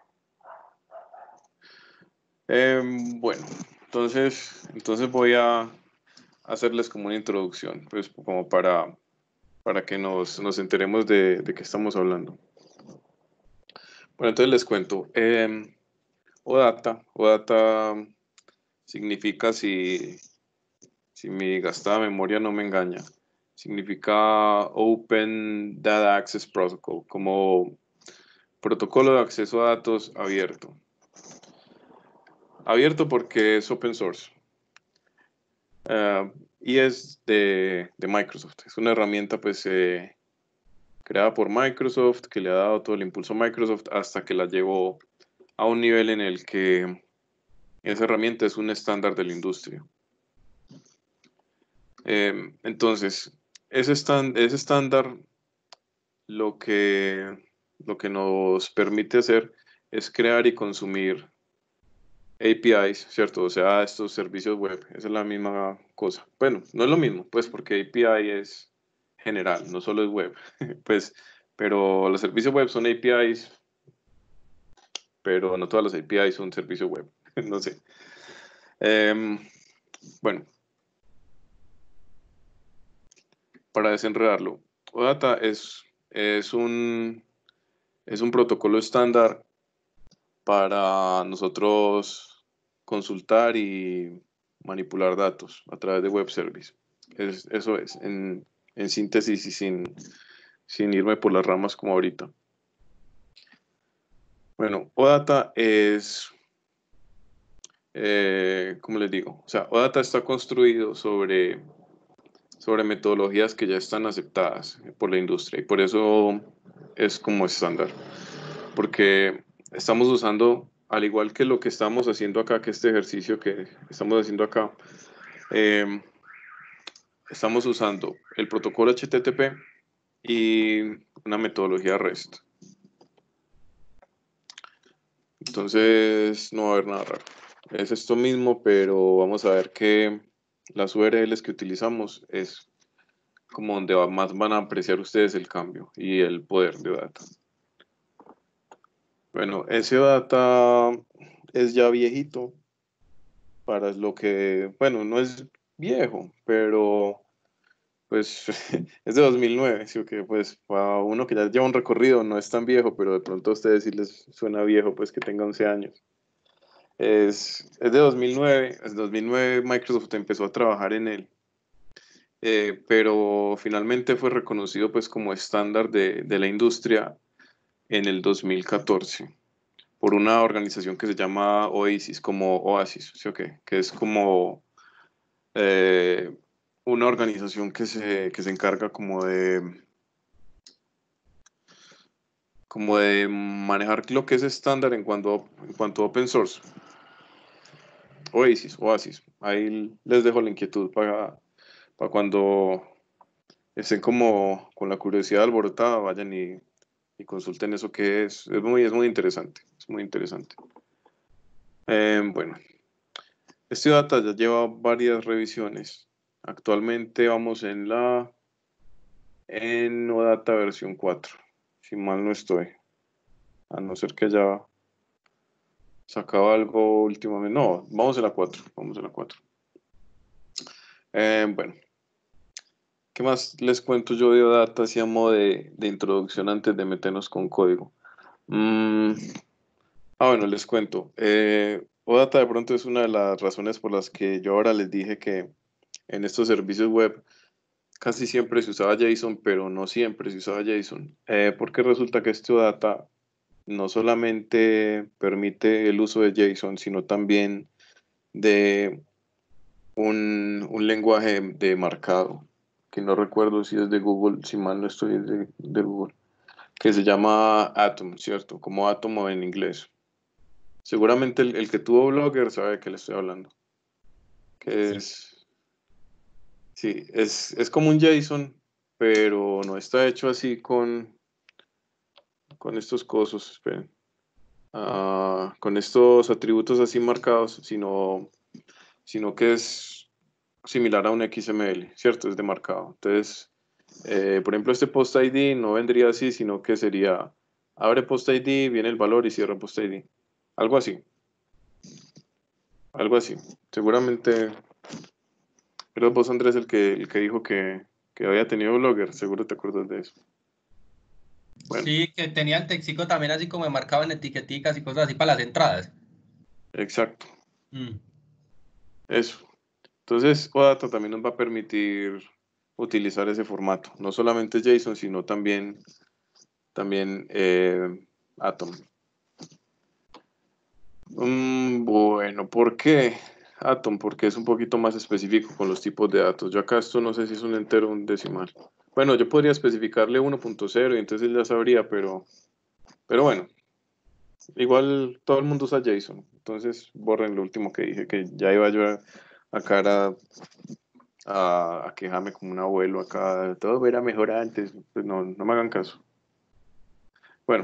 Em, bueno, entonces, entonces voy a hacerles como una introducción, pues como para, para que nos, nos enteremos de, de qué estamos hablando. Bueno, entonces les cuento. em, OData, OData significa, si, si mi gastada memoria no me engaña, significa Open Data Access Protocol, como protocolo de acceso a datos abierto. Abierto porque es open source. Uh, y es de, de, Microsoft. Es una herramienta pues eh, creada por Microsoft, que le ha dado todo el impulso a Microsoft hasta que la llevó a un nivel en el que esa herramienta es un estándar de la industria. Eh, entonces, ese, stand, ese estándar lo que, lo que nos permite hacer es crear y consumir A P Is, ¿cierto? O sea, estos servicios web, esa es la misma cosa. Bueno, no es lo mismo, pues porque A P I es general, no solo es web, pues, pero los servicios web son A P Is, pero no todas las A P Is son servicios web, no sé. Eh, bueno, para desenredarlo, OData es, es, un, es un protocolo estándar para nosotros consultar y manipular datos a través de web service. Es, eso es, en, en síntesis y sin, sin irme por las ramas como ahorita. Bueno, OData es, eh, ¿cómo les digo? O sea, OData está construido sobre, sobre metodologías que ya están aceptadas por la industria y por eso es como estándar. Porque estamos usando, al igual que lo que estamos haciendo acá, que este ejercicio que estamos haciendo acá, eh, estamos usando el protocolo H T T P y una metodología REST. Entonces no va a haber nada raro. Es esto mismo, pero vamos a ver que las U R Ls que utilizamos es como donde más van a apreciar ustedes el cambio y el poder de OData. Bueno, ese OData es ya viejito para lo que, bueno, no es viejo, pero pues es de dos mil nueve, ¿sí o qué? Pues para uno que ya lleva un recorrido no es tan viejo, pero de pronto a ustedes sí les suena viejo, pues que tenga once años. Es, es de dos mil nueve, en dos mil nueve Microsoft empezó a trabajar en él, eh, pero finalmente fue reconocido pues como estándar de, de la industria en el dos mil catorce por una organización que se llama Oasis, como Oasis, ¿sí o qué? Que es como eh, una organización que se, que se encarga como de, como de manejar lo que es estándar en cuanto, en cuanto a open source. Oasis, Oasis. Ahí les dejo la inquietud para, para cuando estén como con la curiosidad alborotada, vayan y, y consulten eso que es. Es muy, es muy interesante. Es muy interesante. Eh, bueno, este data ya lleva varias revisiones. Actualmente vamos en la en OData versión cuatro, si mal no estoy. A no ser que haya sacado algo últimamente. No, vamos a la cuatro. Vamos a la cuatro. Eh, bueno, ¿qué más les cuento yo de OData así a modo de, de introducción antes de meternos con código? Mm, ah, bueno, les cuento. Eh, OData de pronto es una de las razones por las que yo ahora les dije que en estos servicios web casi siempre se usaba JSON, pero no siempre se usaba JSON. Eh, porque resulta que este OData no solamente permite el uso de JSON, sino también de un, un lenguaje de marcado, que no recuerdo si es de Google, si mal no estoy, es de, de Google, que se llama Atom, ¿cierto? Como átomo en inglés. Seguramente el, el que tuvo Blogger sabe de qué le estoy hablando. Que Sí. es, sí, es, es como un JSON, pero no está hecho así con, con estos cosos, esperen. Ah, con estos atributos así marcados, sino, sino que es similar a un X M L, ¿cierto? Es de marcado. Entonces, eh, por ejemplo, este post I D no vendría así, sino que sería abre post I D, viene el valor y cierra post I D. Algo así. Algo así. Seguramente, pero vos, Andrés, el que, el que dijo que, que había tenido Blogger, seguro te acuerdas de eso. Bueno, Sí, que tenía el texico también así como marcado en etiqueticas y cosas así para las entradas. exacto. Mm. Eso. Entonces, OData también nos va a permitir utilizar ese formato. No solamente JSON, sino también, también eh, Atom. Mm, bueno, ¿por qué Atom? Porque es un poquito más específico con los tipos de datos. Yo acá esto no sé si es un entero o un decimal. Bueno, yo podría especificarle uno punto cero y entonces él ya sabría, pero, pero bueno, igual todo el mundo usa JSON. Entonces borren lo último que dije, que ya iba yo a, a cara a, a quejarme como un abuelo acá, todo era mejor antes. Pues no, no me hagan caso. Bueno,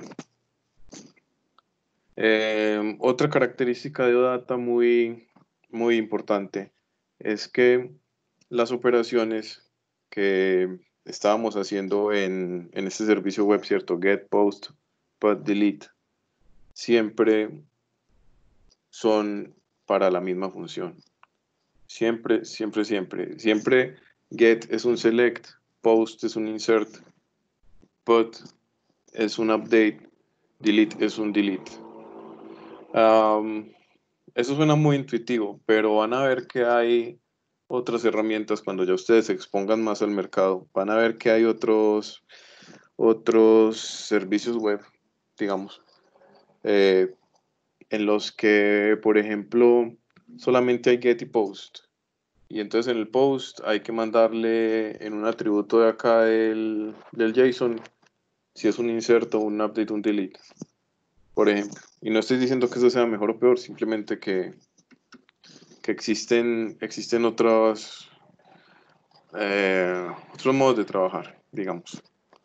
eh, otra característica de OData muy, muy importante es que las operaciones que estábamos haciendo en, en este servicio web, ¿cierto? Get, post, put, delete, siempre son para la misma función. Siempre, siempre, siempre. Siempre get es un select, post es un insert, put es un update, delete es un delete. Um, eso suena muy intuitivo, pero van a ver que hay otras herramientas cuando ya ustedes se expongan más al mercado. Van a ver que hay otros, otros servicios web, digamos, eh, en los que, por ejemplo, solamente hay get y post. Y entonces en el post hay que mandarle en un atributo de acá del, del JSON, si es un inserto, un update, un delete, por ejemplo. Y no estoy diciendo que eso sea mejor o peor, simplemente que, que existen, existen otros, eh, otros modos de trabajar, digamos.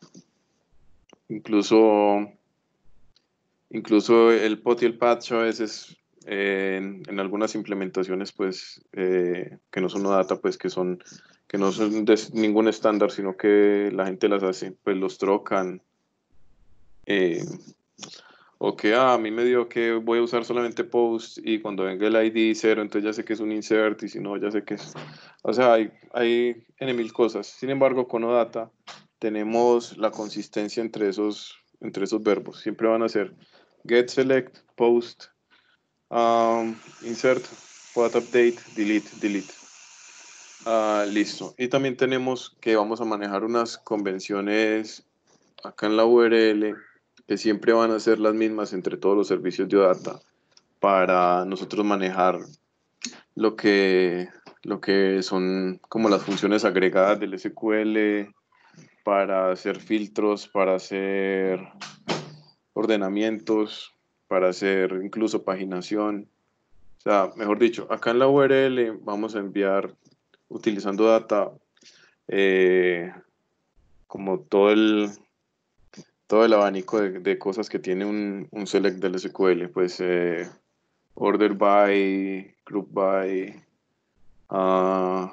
Incluso, incluso el pot y el patch a veces, eh, en, en algunas implementaciones, pues, eh, que no son data, pues, que son, que no son de ningún estándar, sino que la gente las hace, pues los trocan. eh, O que ah, a mí me dio que voy a usar solamente post y cuando venga el I D cero, entonces ya sé que es un insert y si no, ya sé que es... O sea, hay, hay N mil cosas. Sin embargo, con OData tenemos la consistencia entre esos, entre esos verbos. Siempre van a ser get, select, post, um, insert, put, update, delete, delete. Ah, listo. Y también tenemos que vamos a manejar unas convenciones acá en la U R L que siempre van a ser las mismas entre todos los servicios de OData para nosotros manejar lo que, lo que son como las funciones agregadas del S Q L, para hacer filtros, para hacer ordenamientos, para hacer incluso paginación. O sea, mejor dicho, acá en la U R L vamos a enviar utilizando data eh, como todo el, todo el abanico de, de cosas que tiene un, un select del S Q L, pues eh, order by, group by, uh,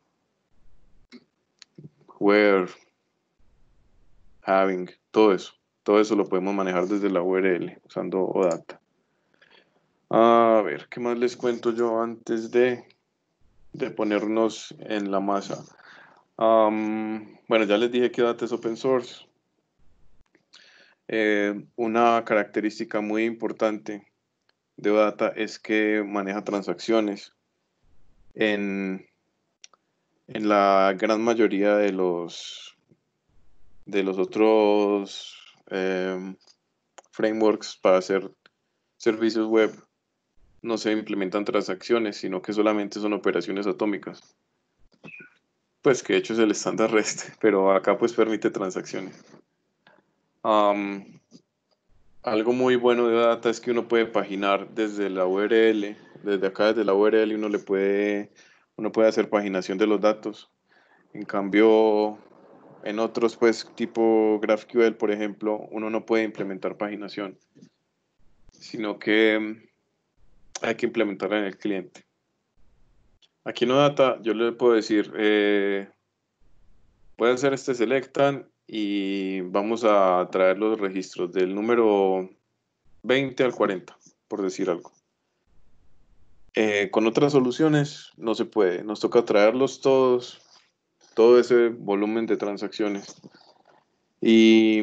where, having, todo eso. Todo eso lo podemos manejar desde la U R L usando OData. A ver, ¿qué más les cuento yo antes de, de ponernos en la masa? Um, bueno, ya les dije que OData es open source. Eh, una característica muy importante de OData es que maneja transacciones. En, en la gran mayoría de los, de los otros eh, frameworks para hacer servicios web no se implementan transacciones, sino que solamente son operaciones atómicas. Pues que de hecho es el estándar REST, pero acá pues permite transacciones. Um, algo muy bueno de Data es que uno puede paginar desde la U R L, desde acá desde la U R L uno le puede, uno puede hacer paginación de los datos. En cambio, en otros pues tipo GraphQL, por ejemplo, uno no puede implementar paginación, sino que hay que implementarla en el cliente. Aquí en OData yo le puedo decir, eh, voy a hacer este selectan y vamos a traer los registros del número veinte al cuarenta, por decir algo. Eh, con otras soluciones no se puede, nos toca traerlos todos, todo ese volumen de transacciones. Y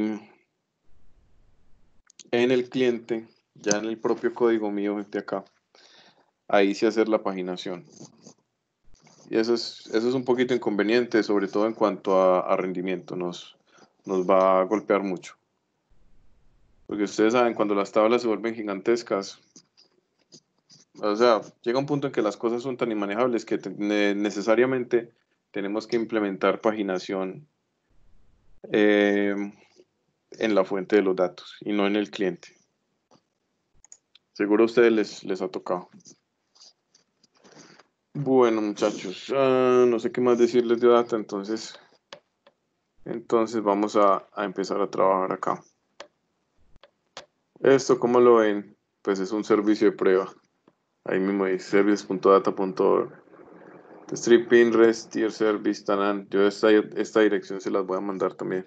en el cliente, ya en el propio código mío de acá, ahí sí hacer la paginación. Y eso es, eso es un poquito inconveniente, sobre todo en cuanto a, a rendimiento, nos, nos va a golpear mucho. Porque ustedes saben, cuando las tablas se vuelven gigantescas, o sea, llega un punto en que las cosas son tan inmanejables que te- ne- necesariamente tenemos que implementar paginación eh, en la fuente de los datos y no en el cliente. Seguro a ustedes les, les ha tocado. Bueno, muchachos, ah, no sé qué más decirles de data, entonces, entonces vamos a, a empezar a trabajar acá. Esto, ¿cómo lo ven? Pues es un servicio de prueba. Ahí mismo dice service punto data punto org. Stripping, REST, tier service, tanan. Yo esta, esta dirección se las voy a mandar también.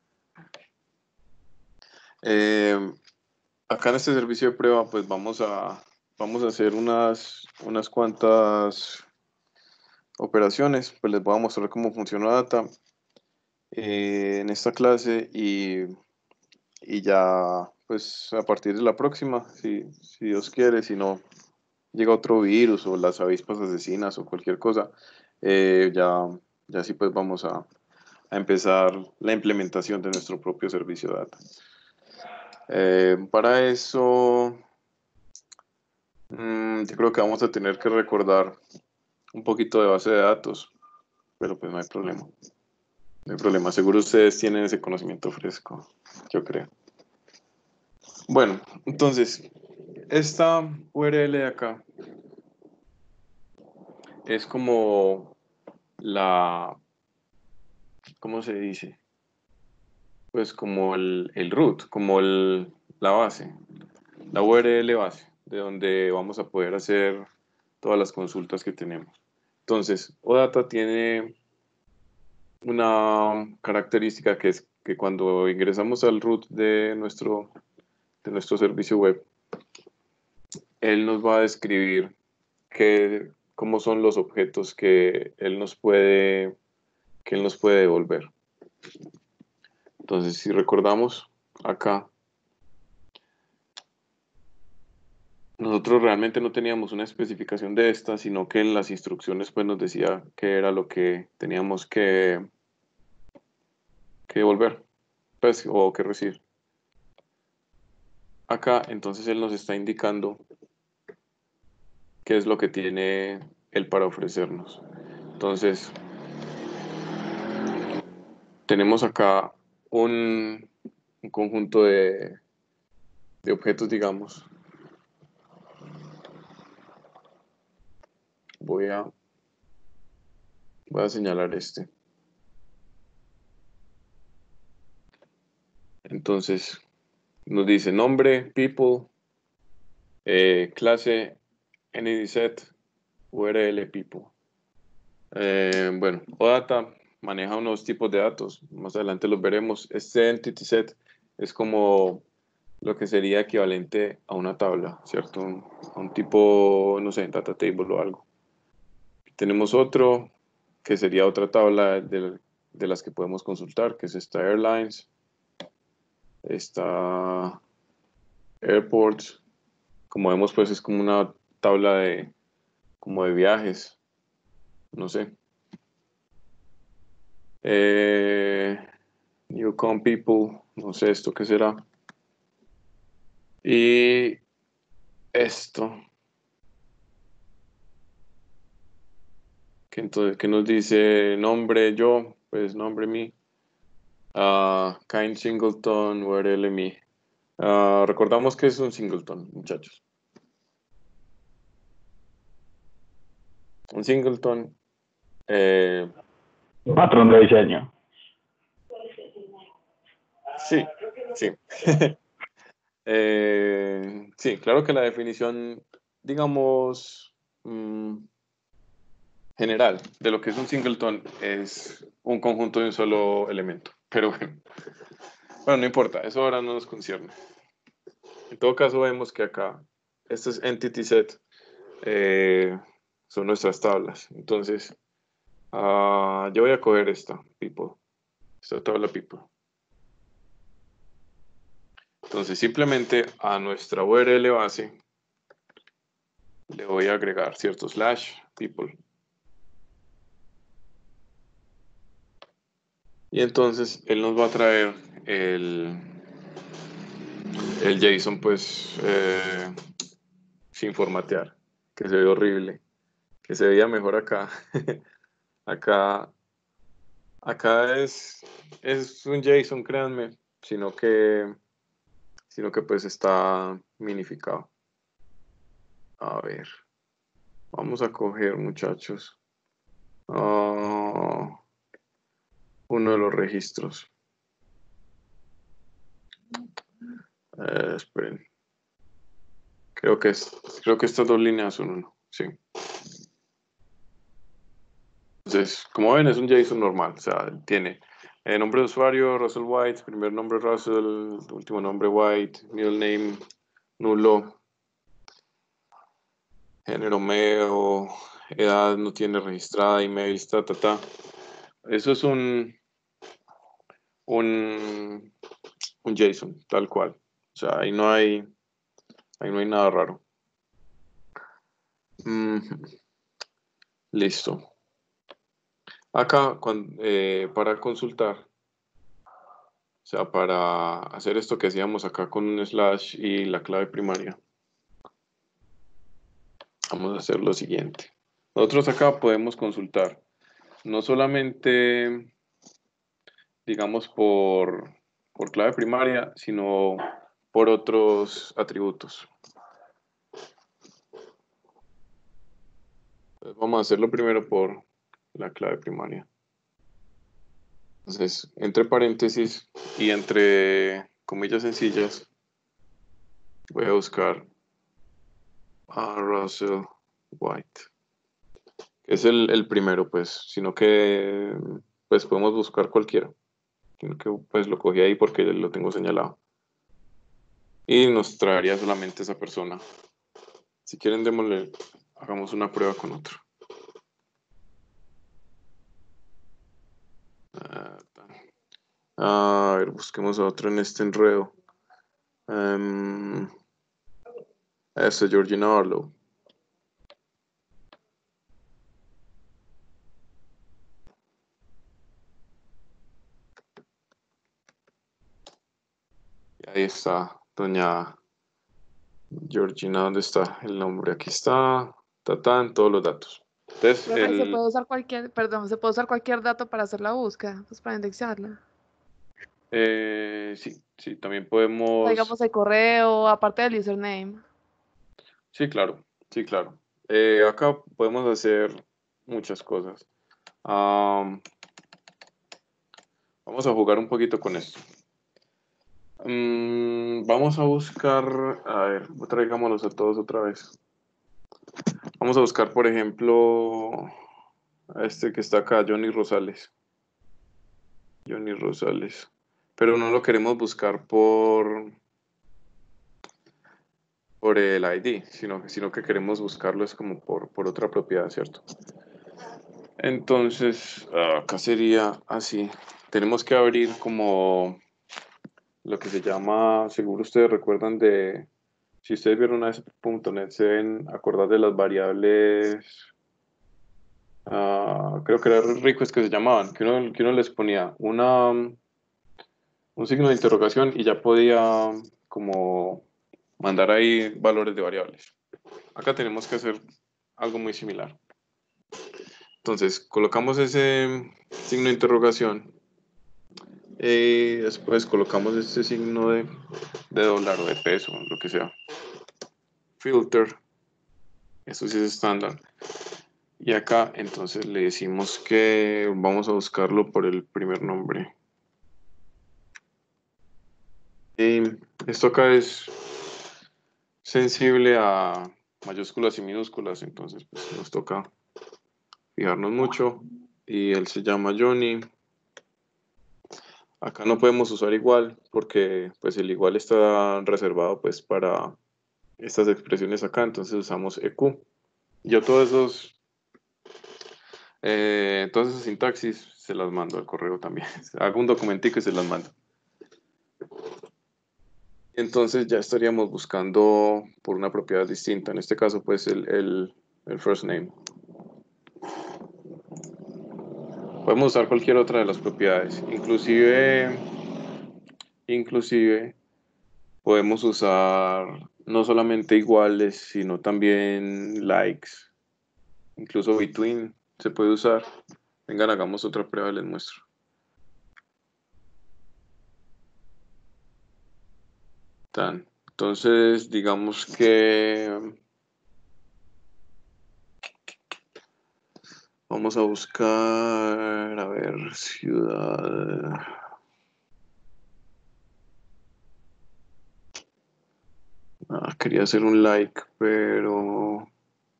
Eh, acá en este servicio de prueba, pues vamos a, vamos a hacer unas, unas cuantas operaciones. Pues les voy a mostrar cómo funciona Data eh, en esta clase y, y ya, pues a partir de la próxima, si, si Dios quiere, si no, llega otro virus o las avispas asesinas o cualquier cosa, eh, ya, ya sí pues vamos a, a empezar la implementación de nuestro propio servicio de data. Eh, para eso, mm, yo creo que vamos a tener que recordar un poquito de base de datos, pero pues no hay problema. No hay problema, seguro ustedes tienen ese conocimiento fresco, yo creo. Bueno, entonces, esta U R L de acá es como la, ¿cómo se dice? Pues como el, el root, como el, la base, la U R L base, de donde vamos a poder hacer todas las consultas que tenemos. Entonces, OData tiene una característica que es que cuando ingresamos al root de nuestro, de nuestro servicio web, él nos va a describir qué, cómo son los objetos que él nos puede, que él nos puede devolver. Entonces, si recordamos acá, nosotros realmente no teníamos una especificación de esta, sino que en las instrucciones pues nos decía qué era lo que teníamos que, que devolver, pues, o que recibir. Acá, entonces, él nos está indicando qué es lo que tiene él para ofrecernos. Entonces, tenemos acá un, un conjunto de, de objetos, digamos. Voy a, voy a señalar este. Entonces, nos dice nombre, people, eh, clase, NDSet, U R L, people. Eh, bueno, OData maneja unos tipos de datos, más adelante los veremos. Este entity set es como lo que sería equivalente a una tabla, ¿cierto? Un, un tipo, no sé, data table o algo. Tenemos otro que sería otra tabla de, de las que podemos consultar, que es esta Airlines, esta Airports. Como vemos, pues es como una tabla de, como de viajes, no sé. Eh, Newcom People, no sé esto qué será. Y esto, que, entonces, que nos dice nombre yo, pues nombre mí. Uh, kind singleton, U R L me. Uh, recordamos que es un singleton, muchachos. Un singleton. Eh, Patrón de diseño. sí, sí. eh, sí, claro que la definición, digamos, mmm, general de lo que es un singleton es un conjunto de un solo elemento. Pero bueno, bueno, no importa, eso ahora no nos concierne. En todo caso, vemos que acá, este es entity set, eh, son nuestras tablas. Entonces, uh, yo voy a coger esta, people, esta tabla people. Entonces, simplemente a nuestra U R L base le voy a agregar cierto slash people. Y entonces, él nos va a traer el, el JSON, pues, eh, sin formatear, que se ve horrible, que se veía mejor acá. acá, acá es, es un JSON, créanme, sino que, sino que pues está minificado. A ver, vamos a coger, muchachos, uh, uno de los registros. Eh, esperen. Creo que, es, creo que estas dos líneas son uno, sí. Entonces, como ven, es un JSON normal, o sea, tiene eh, nombre de usuario, Russell White, primer nombre Russell, último nombre White, middle name nulo, género meo, edad no tiene registrada, email, ta, ta, ta. Eso es un, un, un JSON, tal cual. O sea, ahí no hay, ahí no hay nada raro. Mm, listo. Acá, cuan- eh, para consultar, o sea, para hacer esto que hacíamos acá con un slash y la clave primaria, vamos a hacer lo siguiente. Nosotros acá podemos consultar, no solamente, digamos, por, por clave primaria, sino por otros atributos. Entonces, vamos a hacerlo primero por la clave primaria. Entonces, entre paréntesis y entre comillas sencillas, voy a buscar a Russell White, que es el, el primero, pues, sino que pues podemos buscar cualquiera, sino que pues lo cogí ahí porque lo tengo señalado. Y nos traería solamente esa persona. Si quieren, démosle, hagamos una prueba con otro. Ah, a ver, busquemos a otro en este enredo. Um, ese, Georgina Arlo. Y ahí está, doña Georgina, ¿dónde está el nombre? Aquí está, tatán, todos los datos. Entonces, Profe, se el, puede usar cualquier, perdón, se puede usar cualquier dato para hacer la búsqueda, pues para indexarla. eh, sí, sí, también O sea, podemos, digamos el correo, aparte del username. sí, claro, sí, claro. Eh, acá podemos hacer muchas cosas. Am, vamos a jugar un poquito con esto. Mm, vamos a buscar, a ver, traigámonos a todos otra vez. Vamos a buscar, por ejemplo, a este que está acá, Johnny Rosales. Johnny Rosales. Pero no lo queremos buscar por, por el I D, sino, sino que queremos buscarlo es como por, por otra propiedad, ¿cierto? Entonces, acá sería así. Tenemos que abrir como lo que se llama, seguro ustedes recuerdan de, si ustedes vieron a ese punto net, se deben acordar de las variables, uh, creo que eran ricos que se llamaban, que uno, que uno les ponía una, un signo de interrogación y ya podía como mandar ahí valores de variables. Acá tenemos que hacer algo muy similar. Entonces, colocamos ese signo de interrogación y después colocamos este signo de, de dólar o de peso, lo que sea. Filter, eso sí es estándar. Y acá entonces le decimos que vamos a buscarlo por el primer nombre. Y esto acá es sensible a mayúsculas y minúsculas, entonces pues nos toca fijarnos mucho. Y él se llama Johnny. Acá no podemos usar igual porque pues el igual está reservado pues para estas expresiones acá, entonces usamos E Q. Yo todos esos, eh, todas esas sintaxis se las mando al correo también. Hago un documentico y se las mando. Entonces ya estaríamos buscando por una propiedad distinta. En este caso pues el, el, el first name. Podemos usar cualquier otra de las propiedades. Inclusive, inclusive podemos usar no solamente iguales, sino también likes. Incluso between se puede usar. Vengan, hagamos otra prueba, les muestro. Tan. Entonces, digamos que vamos a buscar, a ver, ciudad. Ah, quería hacer un like, pero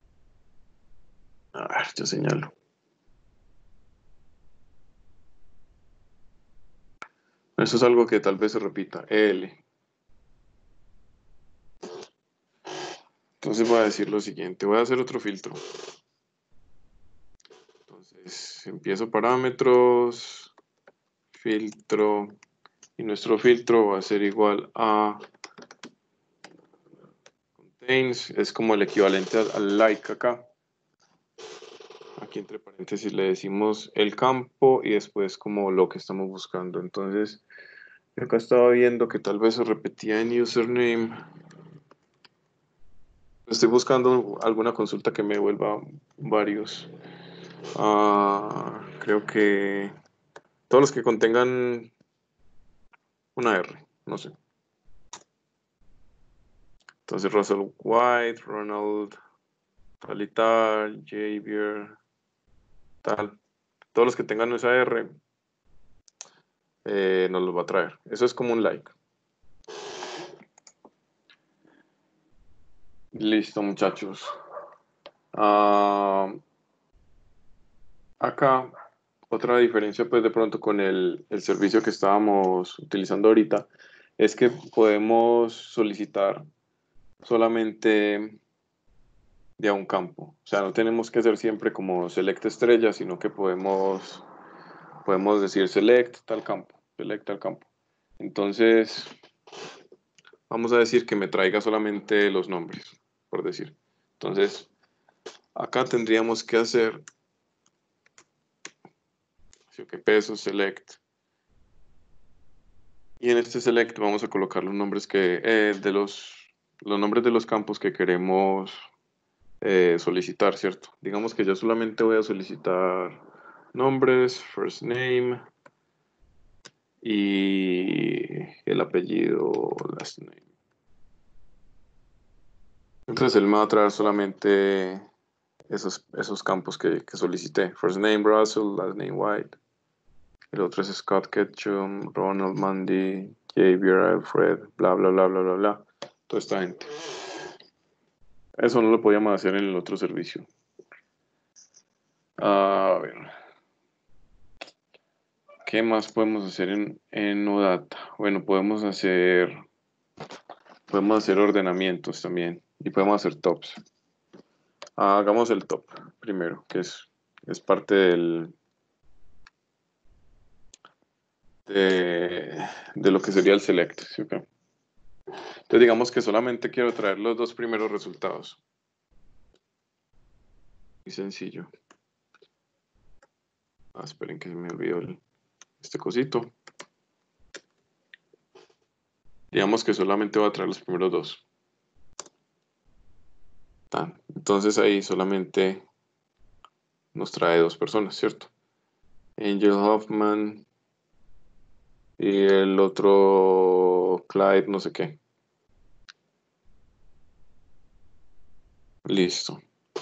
a ver, yo señalo. Eso es algo que tal vez se repita. L. Entonces voy a decir lo siguiente. Voy a hacer otro filtro. Entonces empiezo parámetros, filtro, y nuestro filtro va a ser igual a contains es como el equivalente al, al like acá. Aquí entre paréntesis le decimos el campo y después como lo que estamos buscando. Entonces, yo acá estaba viendo que tal vez se repetía en username. Estoy buscando alguna consulta que me devuelva varios. Ah, creo que todos los que contengan una R, no sé. Entonces Russell White, Ronald, tal y tal, Javier, tal. Todos los que tengan esa R eh, nos los va a traer. Eso es como un like. Listo, muchachos. Ah, acá, otra diferencia pues de pronto con el, el servicio que estábamos utilizando ahorita es que podemos solicitar solamente de a un campo. O sea, no tenemos que hacer siempre como select estrella, sino que podemos, podemos decir select tal campo, select tal campo. Entonces, vamos a decir que me traiga solamente los nombres, por decir. Entonces, acá tendríamos que hacer que peso select. Y en este select vamos a colocar los nombres que eh, de los los nombres de los campos que queremos eh, solicitar, ¿cierto? Digamos que yo solamente voy a solicitar nombres, first name y el apellido, last name. Entonces él me va a traer solamente esos, esos campos que, que solicité. First name Russell, last name White. El otro es Scott Ketchum, Ronald Mandy, Javier Alfred, bla, bla, bla, bla, bla, bla. Toda esta gente. Eso no lo podíamos hacer en el otro servicio. A ver. ¿Qué más podemos hacer en, en OData? Bueno, podemos hacer podemos hacer ordenamientos también y podemos hacer tops. Ah, hagamos el top primero, que es, es parte del de, de lo que sería el select. ¿Sí? Okay. Entonces digamos que solamente quiero traer los dos primeros resultados. Muy sencillo. Ah, esperen que se me olvidó el, este cosito. Digamos que solamente va a traer los primeros dos. Ah, entonces ahí solamente nos trae dos personas, ¿cierto? Angel Hoffman y el otro Clyde no sé qué. Listo.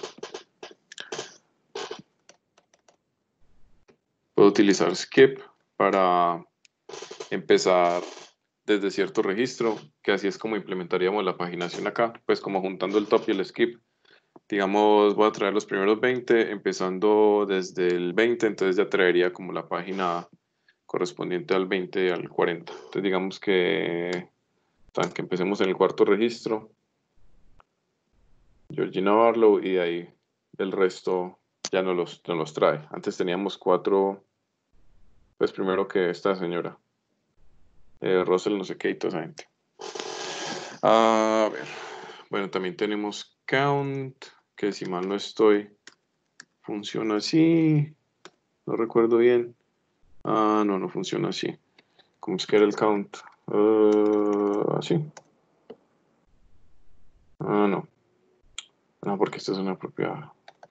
Puedo utilizar skip para empezar desde cierto registro, que así es como implementaríamos la paginación acá, pues como juntando el top y el skip. Digamos, voy a traer los primeros veinte, empezando desde el veinte, entonces ya traería como la página correspondiente al veinte y al cuarenta. Entonces digamos que, tan, que empecemos en el cuarto registro, Georgina Barlow, y de ahí el resto ya no los, no los trae. Antes teníamos cuatro, pues primero que esta señora, eh, Russell no sé qué y toda esa gente. A ver, bueno, también tenemos count, que si mal no estoy, funciona así, no recuerdo bien. Ah, no, no funciona así. ¿Cómo es que era el count? Uh, así. Ah, no. No, porque esta es una propiedad.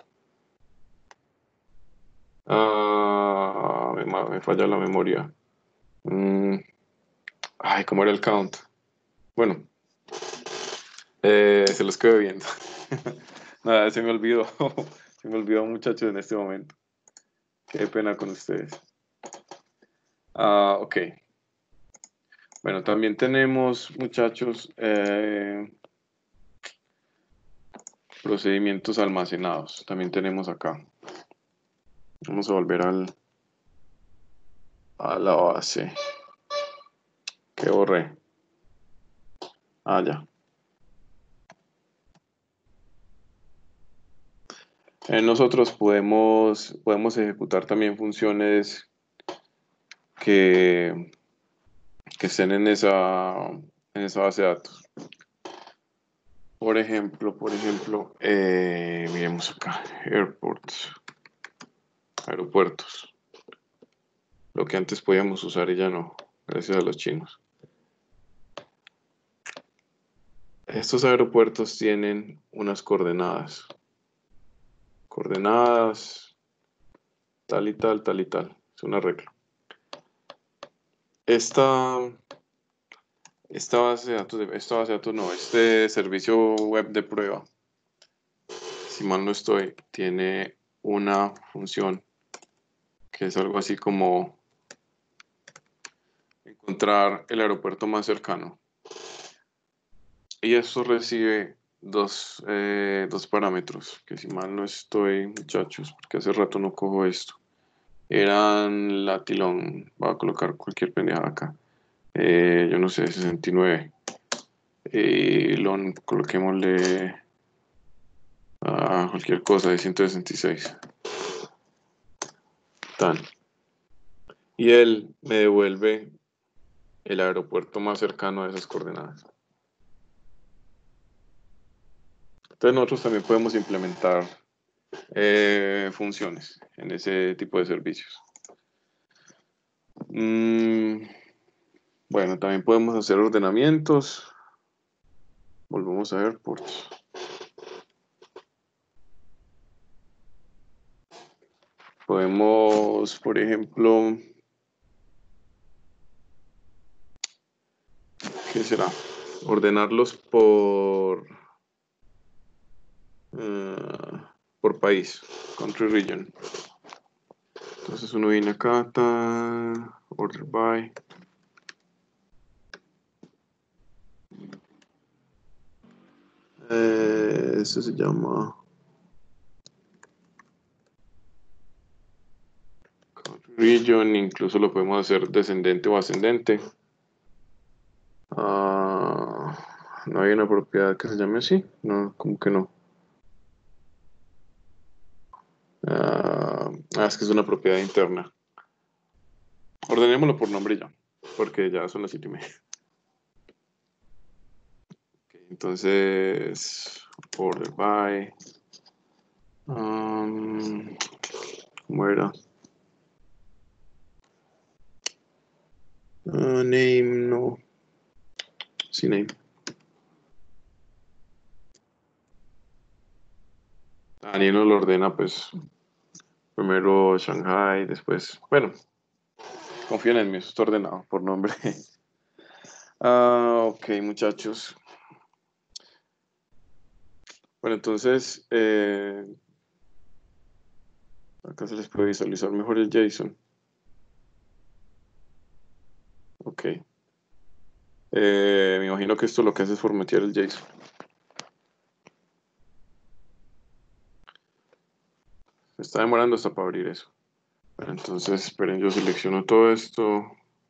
Ah, me, me falla la memoria. Mm, ay, ¿cómo era el count? Bueno, eh, se los quedo viendo. Nada, se me olvidó. Se me olvidó, muchachos, en este momento. Qué pena con ustedes. Ah, ok. Bueno, también tenemos, muchachos, eh, procedimientos almacenados. También tenemos acá. Vamos a volver al, a la base. Que borré. Ah, ya. Eh, nosotros podemos, podemos ejecutar también funciones que, que estén en esa, en esa base de datos. Por ejemplo, por ejemplo, eh, miremos acá, airports, aeropuertos. Lo que antes podíamos usar y ya no, gracias a los chinos. Estos aeropuertos tienen unas coordenadas. Coordenadas, tal y tal, tal y tal. Es un arreglo. Esta, esta base de datos, de- esta base de datos no, este servicio web de prueba, si mal no estoy, tiene una función que es algo así como encontrar el aeropuerto más cercano. Y esto recibe dos, eh, dos parámetros, que si mal no estoy, muchachos, porque hace rato no cojo esto. Eran latilón, voy a colocar cualquier pendejada acá. Eh, yo no sé, sesenta y nueve. Y lon, coloquémosle a cualquier cosa de ciento sesenta y seis. Tan. Y él me devuelve el aeropuerto más cercano a esas coordenadas. Entonces nosotros también podemos implementar eh, funciones en ese tipo de servicios. Mm, bueno, también podemos hacer ordenamientos. Volvemos a airports. Podemos, por ejemplo, ¿qué será? Ordenarlos por uh, por país, country region. Entonces uno viene acá, ta, order by. Eh, eso se llama country region, incluso lo podemos hacer descendente o ascendente. Uh, no hay una propiedad que se llame así, no, como que no. Uh, ah, es que es una propiedad interna. Ordenémoslo por nombre ya, porque ya son las siete y media. Okay, entonces, order by. Um, ¿Cómo era? Uh, name, no. Sí, name. Daniel nos lo ordena, pues, primero Shanghai, después, bueno, confíen en mí, eso está ordenado por nombre. Ah, ok, muchachos. Bueno, entonces, eh, acá se les puede visualizar mejor el JSON. Ok. Eh, me imagino que esto lo que hace es formatear el JSON. Se está demorando hasta para abrir eso. Bueno, entonces, esperen, yo selecciono todo esto.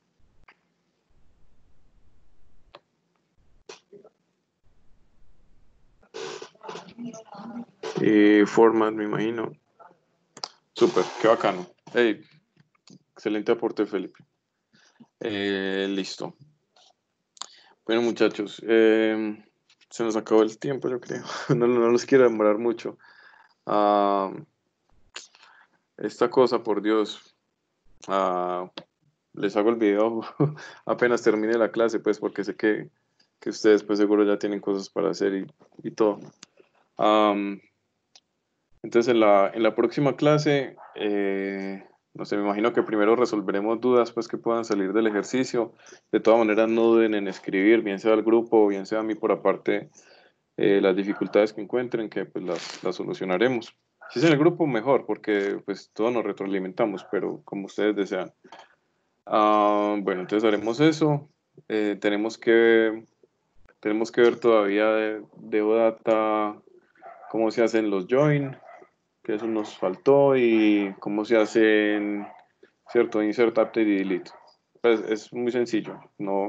Y format, me imagino. Súper, qué bacano. Hey, excelente aporte, Felipe. Eh, listo. Bueno, muchachos, eh, se nos acabó el tiempo, yo creo. No, no los quiero demorar mucho. Ah, esta cosa, por Dios, ah, les hago el video apenas termine la clase, pues, porque sé que, que ustedes, pues, seguro ya tienen cosas para hacer y, y todo. Um, entonces, en la, en la próxima clase, eh, no sé, me imagino que primero resolveremos dudas, pues, que puedan salir del ejercicio. De todas maneras, no duden en escribir, bien sea al grupo o bien sea a mí por aparte, eh, las dificultades que encuentren, que pues las, las solucionaremos. Si es en el grupo, mejor, porque pues todos nos retroalimentamos, pero como ustedes desean. Ah, bueno, entonces haremos eso. Eh, tenemos que, tenemos que ver todavía de, de OData cómo se hacen los join, que eso nos faltó, y cómo se hacen, cierto, insert, update y delete. Pues es muy sencillo, no,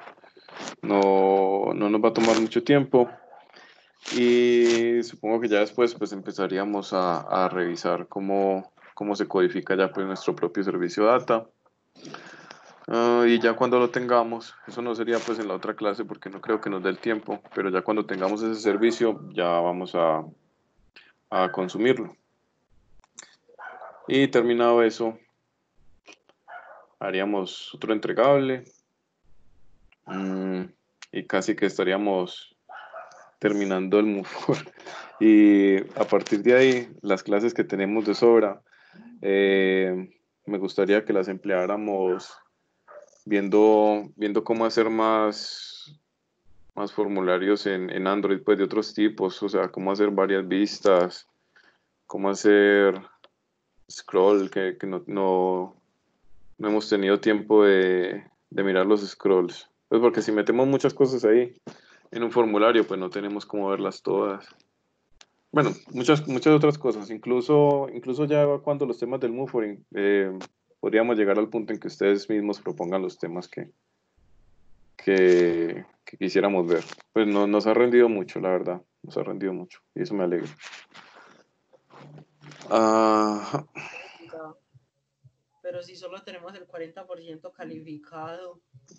no, no nos va a tomar mucho tiempo. Y supongo que ya después pues empezaríamos a, a revisar cómo, cómo se codifica ya pues nuestro propio servicio data. Ah, y ya cuando lo tengamos, eso no sería pues en la otra clase porque no creo que nos dé el tiempo, pero ya cuando tengamos ese servicio ya vamos a, a consumirlo. Y terminado eso, haríamos otro entregable mm, y casi que estaríamos terminando el MUFOR. Y a partir de ahí, las clases que tenemos de sobra, eh, me gustaría que las empleáramos viendo, viendo cómo hacer más, más formularios en, en Android, pues de otros tipos, o sea, cómo hacer varias vistas, cómo hacer scroll, que, que no, no, no hemos tenido tiempo de, de mirar los scrolls. Pues porque si metemos muchas cosas ahí en un formulario, pues no tenemos cómo verlas todas. Bueno, muchas, muchas otras cosas, incluso, incluso ya cuando los temas del MUFORing, eh, podríamos llegar al punto en que ustedes mismos propongan los temas que, que, que quisiéramos ver. Pues no, nos ha rendido mucho, la verdad, nos ha rendido mucho y eso me alegra. Ah, Ya. Pero si solo tenemos el cuarenta por ciento calificado.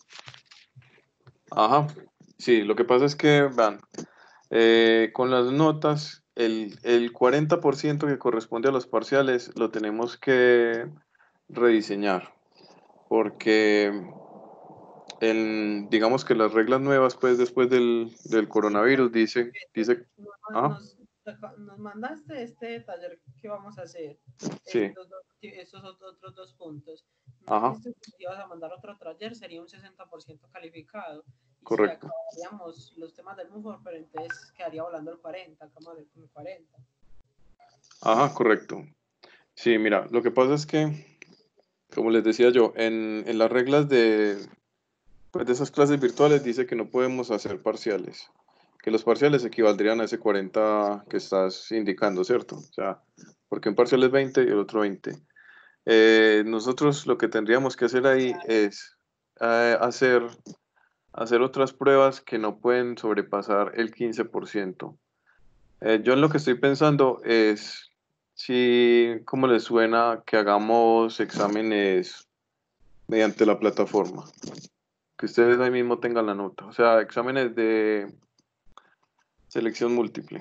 ajá, sí, lo que pasa es que, vean, eh, con las notas, el, el cuarenta por ciento que corresponde a los parciales lo tenemos que rediseñar, porque en, digamos que las reglas nuevas, pues después del, del coronavirus, dice, dice, Nos, ajá, nos, nos mandaste este taller que vamos a hacer. sí, Estos, dos, estos otros dos puntos. Me ajá, dijiste que si ibas a mandar otro taller, sería un sesenta por ciento calificado. Y si correcto, acabaríamos los temas del MUFOR, pero entonces quedaría volando el cuarenta, acabamos de con el cuarenta. ajá, correcto. Sí, mira, lo que pasa es que, como les decía yo, en, en las reglas de, pues, de esas clases virtuales dice que no podemos hacer parciales, que los parciales equivaldrían a ese cuarenta que estás indicando, ¿cierto? O sea, porque un parcial es veinte y el otro veinte. Eh, nosotros lo que tendríamos que hacer ahí es eh, hacer, hacer otras pruebas que no pueden sobrepasar el quince por ciento. Eh, yo en lo que estoy pensando es si, ¿cómo les suena que hagamos exámenes mediante la plataforma? Que ustedes ahí mismo tengan la nota. O sea, exámenes de selección múltiple.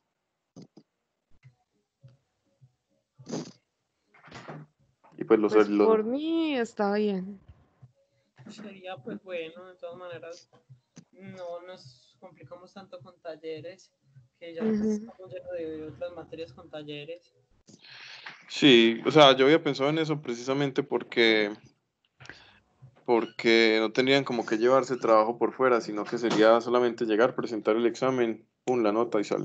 Y pues los, Pues los por mí está bien. Sería pues bueno, de todas maneras, no nos complicamos tanto con talleres, que ya Ujú. estamos llenos de otras materias con talleres. Sí, o sea, yo había pensado en eso precisamente porque, porque no tendrían como que llevarse el trabajo por fuera, sino que sería solamente llegar, presentar el examen, pum, la nota y sale.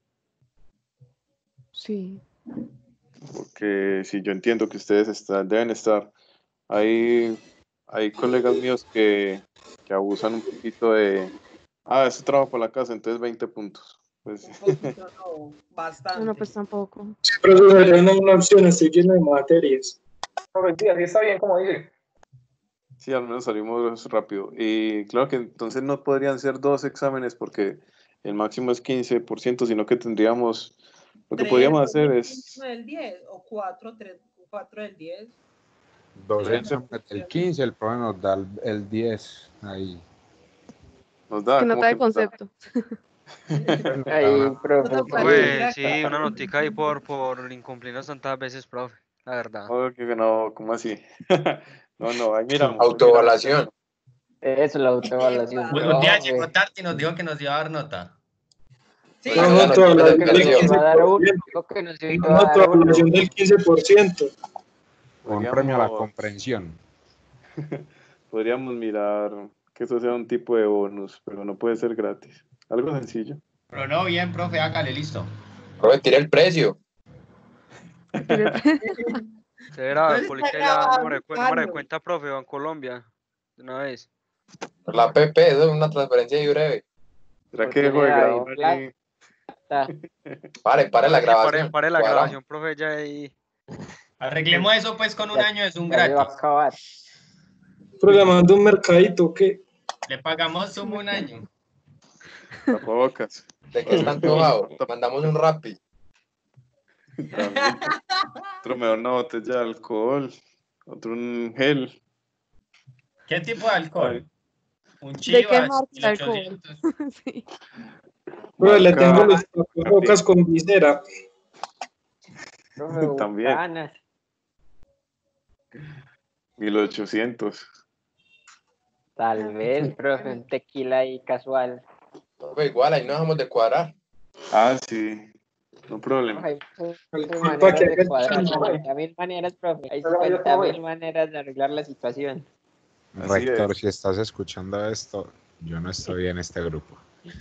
Sí. Porque sí, yo entiendo que ustedes están, deben estar. Hay, hay colegas míos que, que abusan un poquito de, ah, ese trabajo para la casa, entonces veinte puntos. Pues, Un poquito, no, bastante. Bueno, pues tampoco. Profesor, ya no hay una opción, estoy lleno de materias. Sí, así está bien, como dice. sí, al menos salimos rápido. Y claro que entonces no podrían ser dos exámenes porque el máximo es quince por ciento, sino que tendríamos, lo que Tres, podríamos dos hacer del es, del diez, o cuatro, tres, cuatro del diez. Dos Sería exámenes del quince, el profe nos da el, el diez ahí. nos Es da, que como nota de que nos da. concepto. Pues nos da Ahí, una- profe, Nota para sí. decir Profe, acá. sí, una notica ahí por, por incumplirnos tantas veces, profe, la verdad. Oh, que no, ¿cómo así? No, no, ahí miramos, ahí miramos. Autoevaluación. Eso, la autoevaluación, Epa. Un día profe. llegó tarde y nos dijo que nos iba a dar nota. Sí, Pues No, esa no, noticia toda me la Dijo que nos despreció. iba a dar uno. quince por ciento. Dijo que nos Una iba a dar uno. autoevaluación del quince por ciento. un premio a la Podríamos, comprensión. podríamos mirar que eso sea un tipo de bonus, pero no puede ser gratis. Algo sencillo. Pero no, bien, profe, hágale, listo. Profe, tira el precio. Será, Entonces publica está ahí la grabado, número de, cu- número de Carlos. cuenta, profe, Bancolombia, de una vez. La P P, eso es una transferencia ahí breve. ¿Será Porque que dejo de le da grabar bien ahí? plata. Pare, pare la Sí, pare, grabación. pare la Cuadramos. grabación, profe, ya ahí. Arreglemos eso pues con un Ya- año de Zoom Ya se va a gratis. acabar. Programando un mercadito, ¿qué? Le pagamos Zoom un año. Tapabocas. ¿De qué está antojado? Mandamos un Rappi. También. Otro me da una botella de alcohol. Otro un gel. ¿Qué tipo de alcohol? Un ¿De qué Chivas, marca el alcohol? mil ochocientos. Sí. Profe, le Marca- tengo los tapabocas con visera. Profe, También. bucanas. mil ochocientos. Tal vez, profe, un tequila ahí casual. Profe, igual, ahí no dejamos de cuadrar. Ah, sí. No problema. Profe, hay muchas Alcohol para que maneras de haga cuadrar, el cincuenta mil maneras, profe. Hay cincuenta mil maneras de arreglar la situación. Así Rector, es. si estás escuchando esto, yo no estoy en este grupo.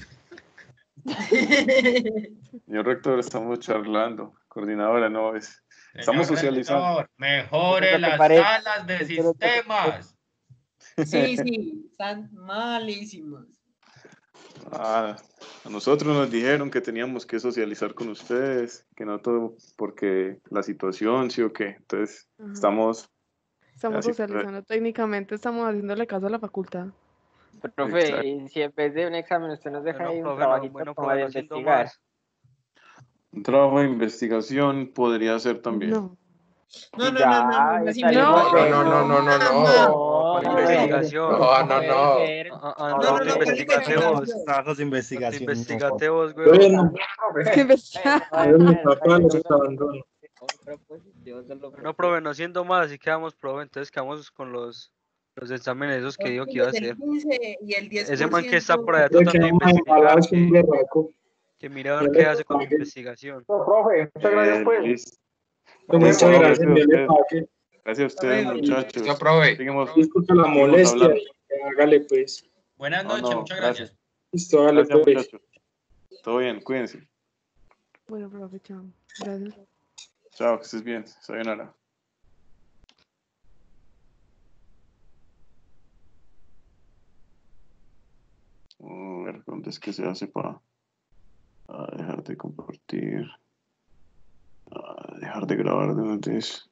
Señor rector, estamos charlando. Coordinadora, no es. Estamos Señor socializando. rector, mejore Eso es lo que las parece. salas de Eso es lo que sistemas. Sí, sí, están malísimos. Ah, a nosotros nos dijeron que teníamos que socializar con ustedes, que no todo porque la situación, sí o qué. Entonces, Ajá. estamos Estamos así, socializando. Técnicamente estamos haciéndole caso a la facultad. Profe, Exacto. y si en vez de un examen usted nos deja Bueno, ahí un profe, no, trabajito bueno, como profe, de no siendo investigar. más. Un trabajo de investigación podría ser también. No. No, no, no, Ya, no, no, más estaría No. No, no, no, no, no, no. No, ¿cuál No, investigación? No, no, no. puede ser. Ah, ah, ah, No, no, no, te no, ¿cuál investigate vos. investigación? Trabajos de No te investigación. investigate vos, Bueno, weón. Es que investigar. a mi papá los abandono. Otra posición, solo No, profe, no siendo más, así quedamos, profe. Entonces quedamos con los, los exámenes esos que dijo que iba a Los del hacer. quince y el diez por ciento. Ese man que está por allá Creo que tratando de vamos a investigar, embalar un que, berraco. que mira a ver Ya qué le hace con su pagué. investigación. profe, Eh, listo. Muchas Listo, no, gracias, gracias a yo le ustedes. pagué. Gracias a ustedes, muchachos. Yo probé. Seguimos, Disculpe la seguimos molestia. hablando. Hágale pues. Buenas No, noches, no, muchas gracias. gracias. Listo, hágale Gracias, pues. muchachos. Todo bien, cuídense. Bueno, profe, chao. Gracias. Chao, que estés bien. Sayonara. A ver, ¿dónde es que se hace para dejar de compartir? Ah, dejar de grabar de una vez.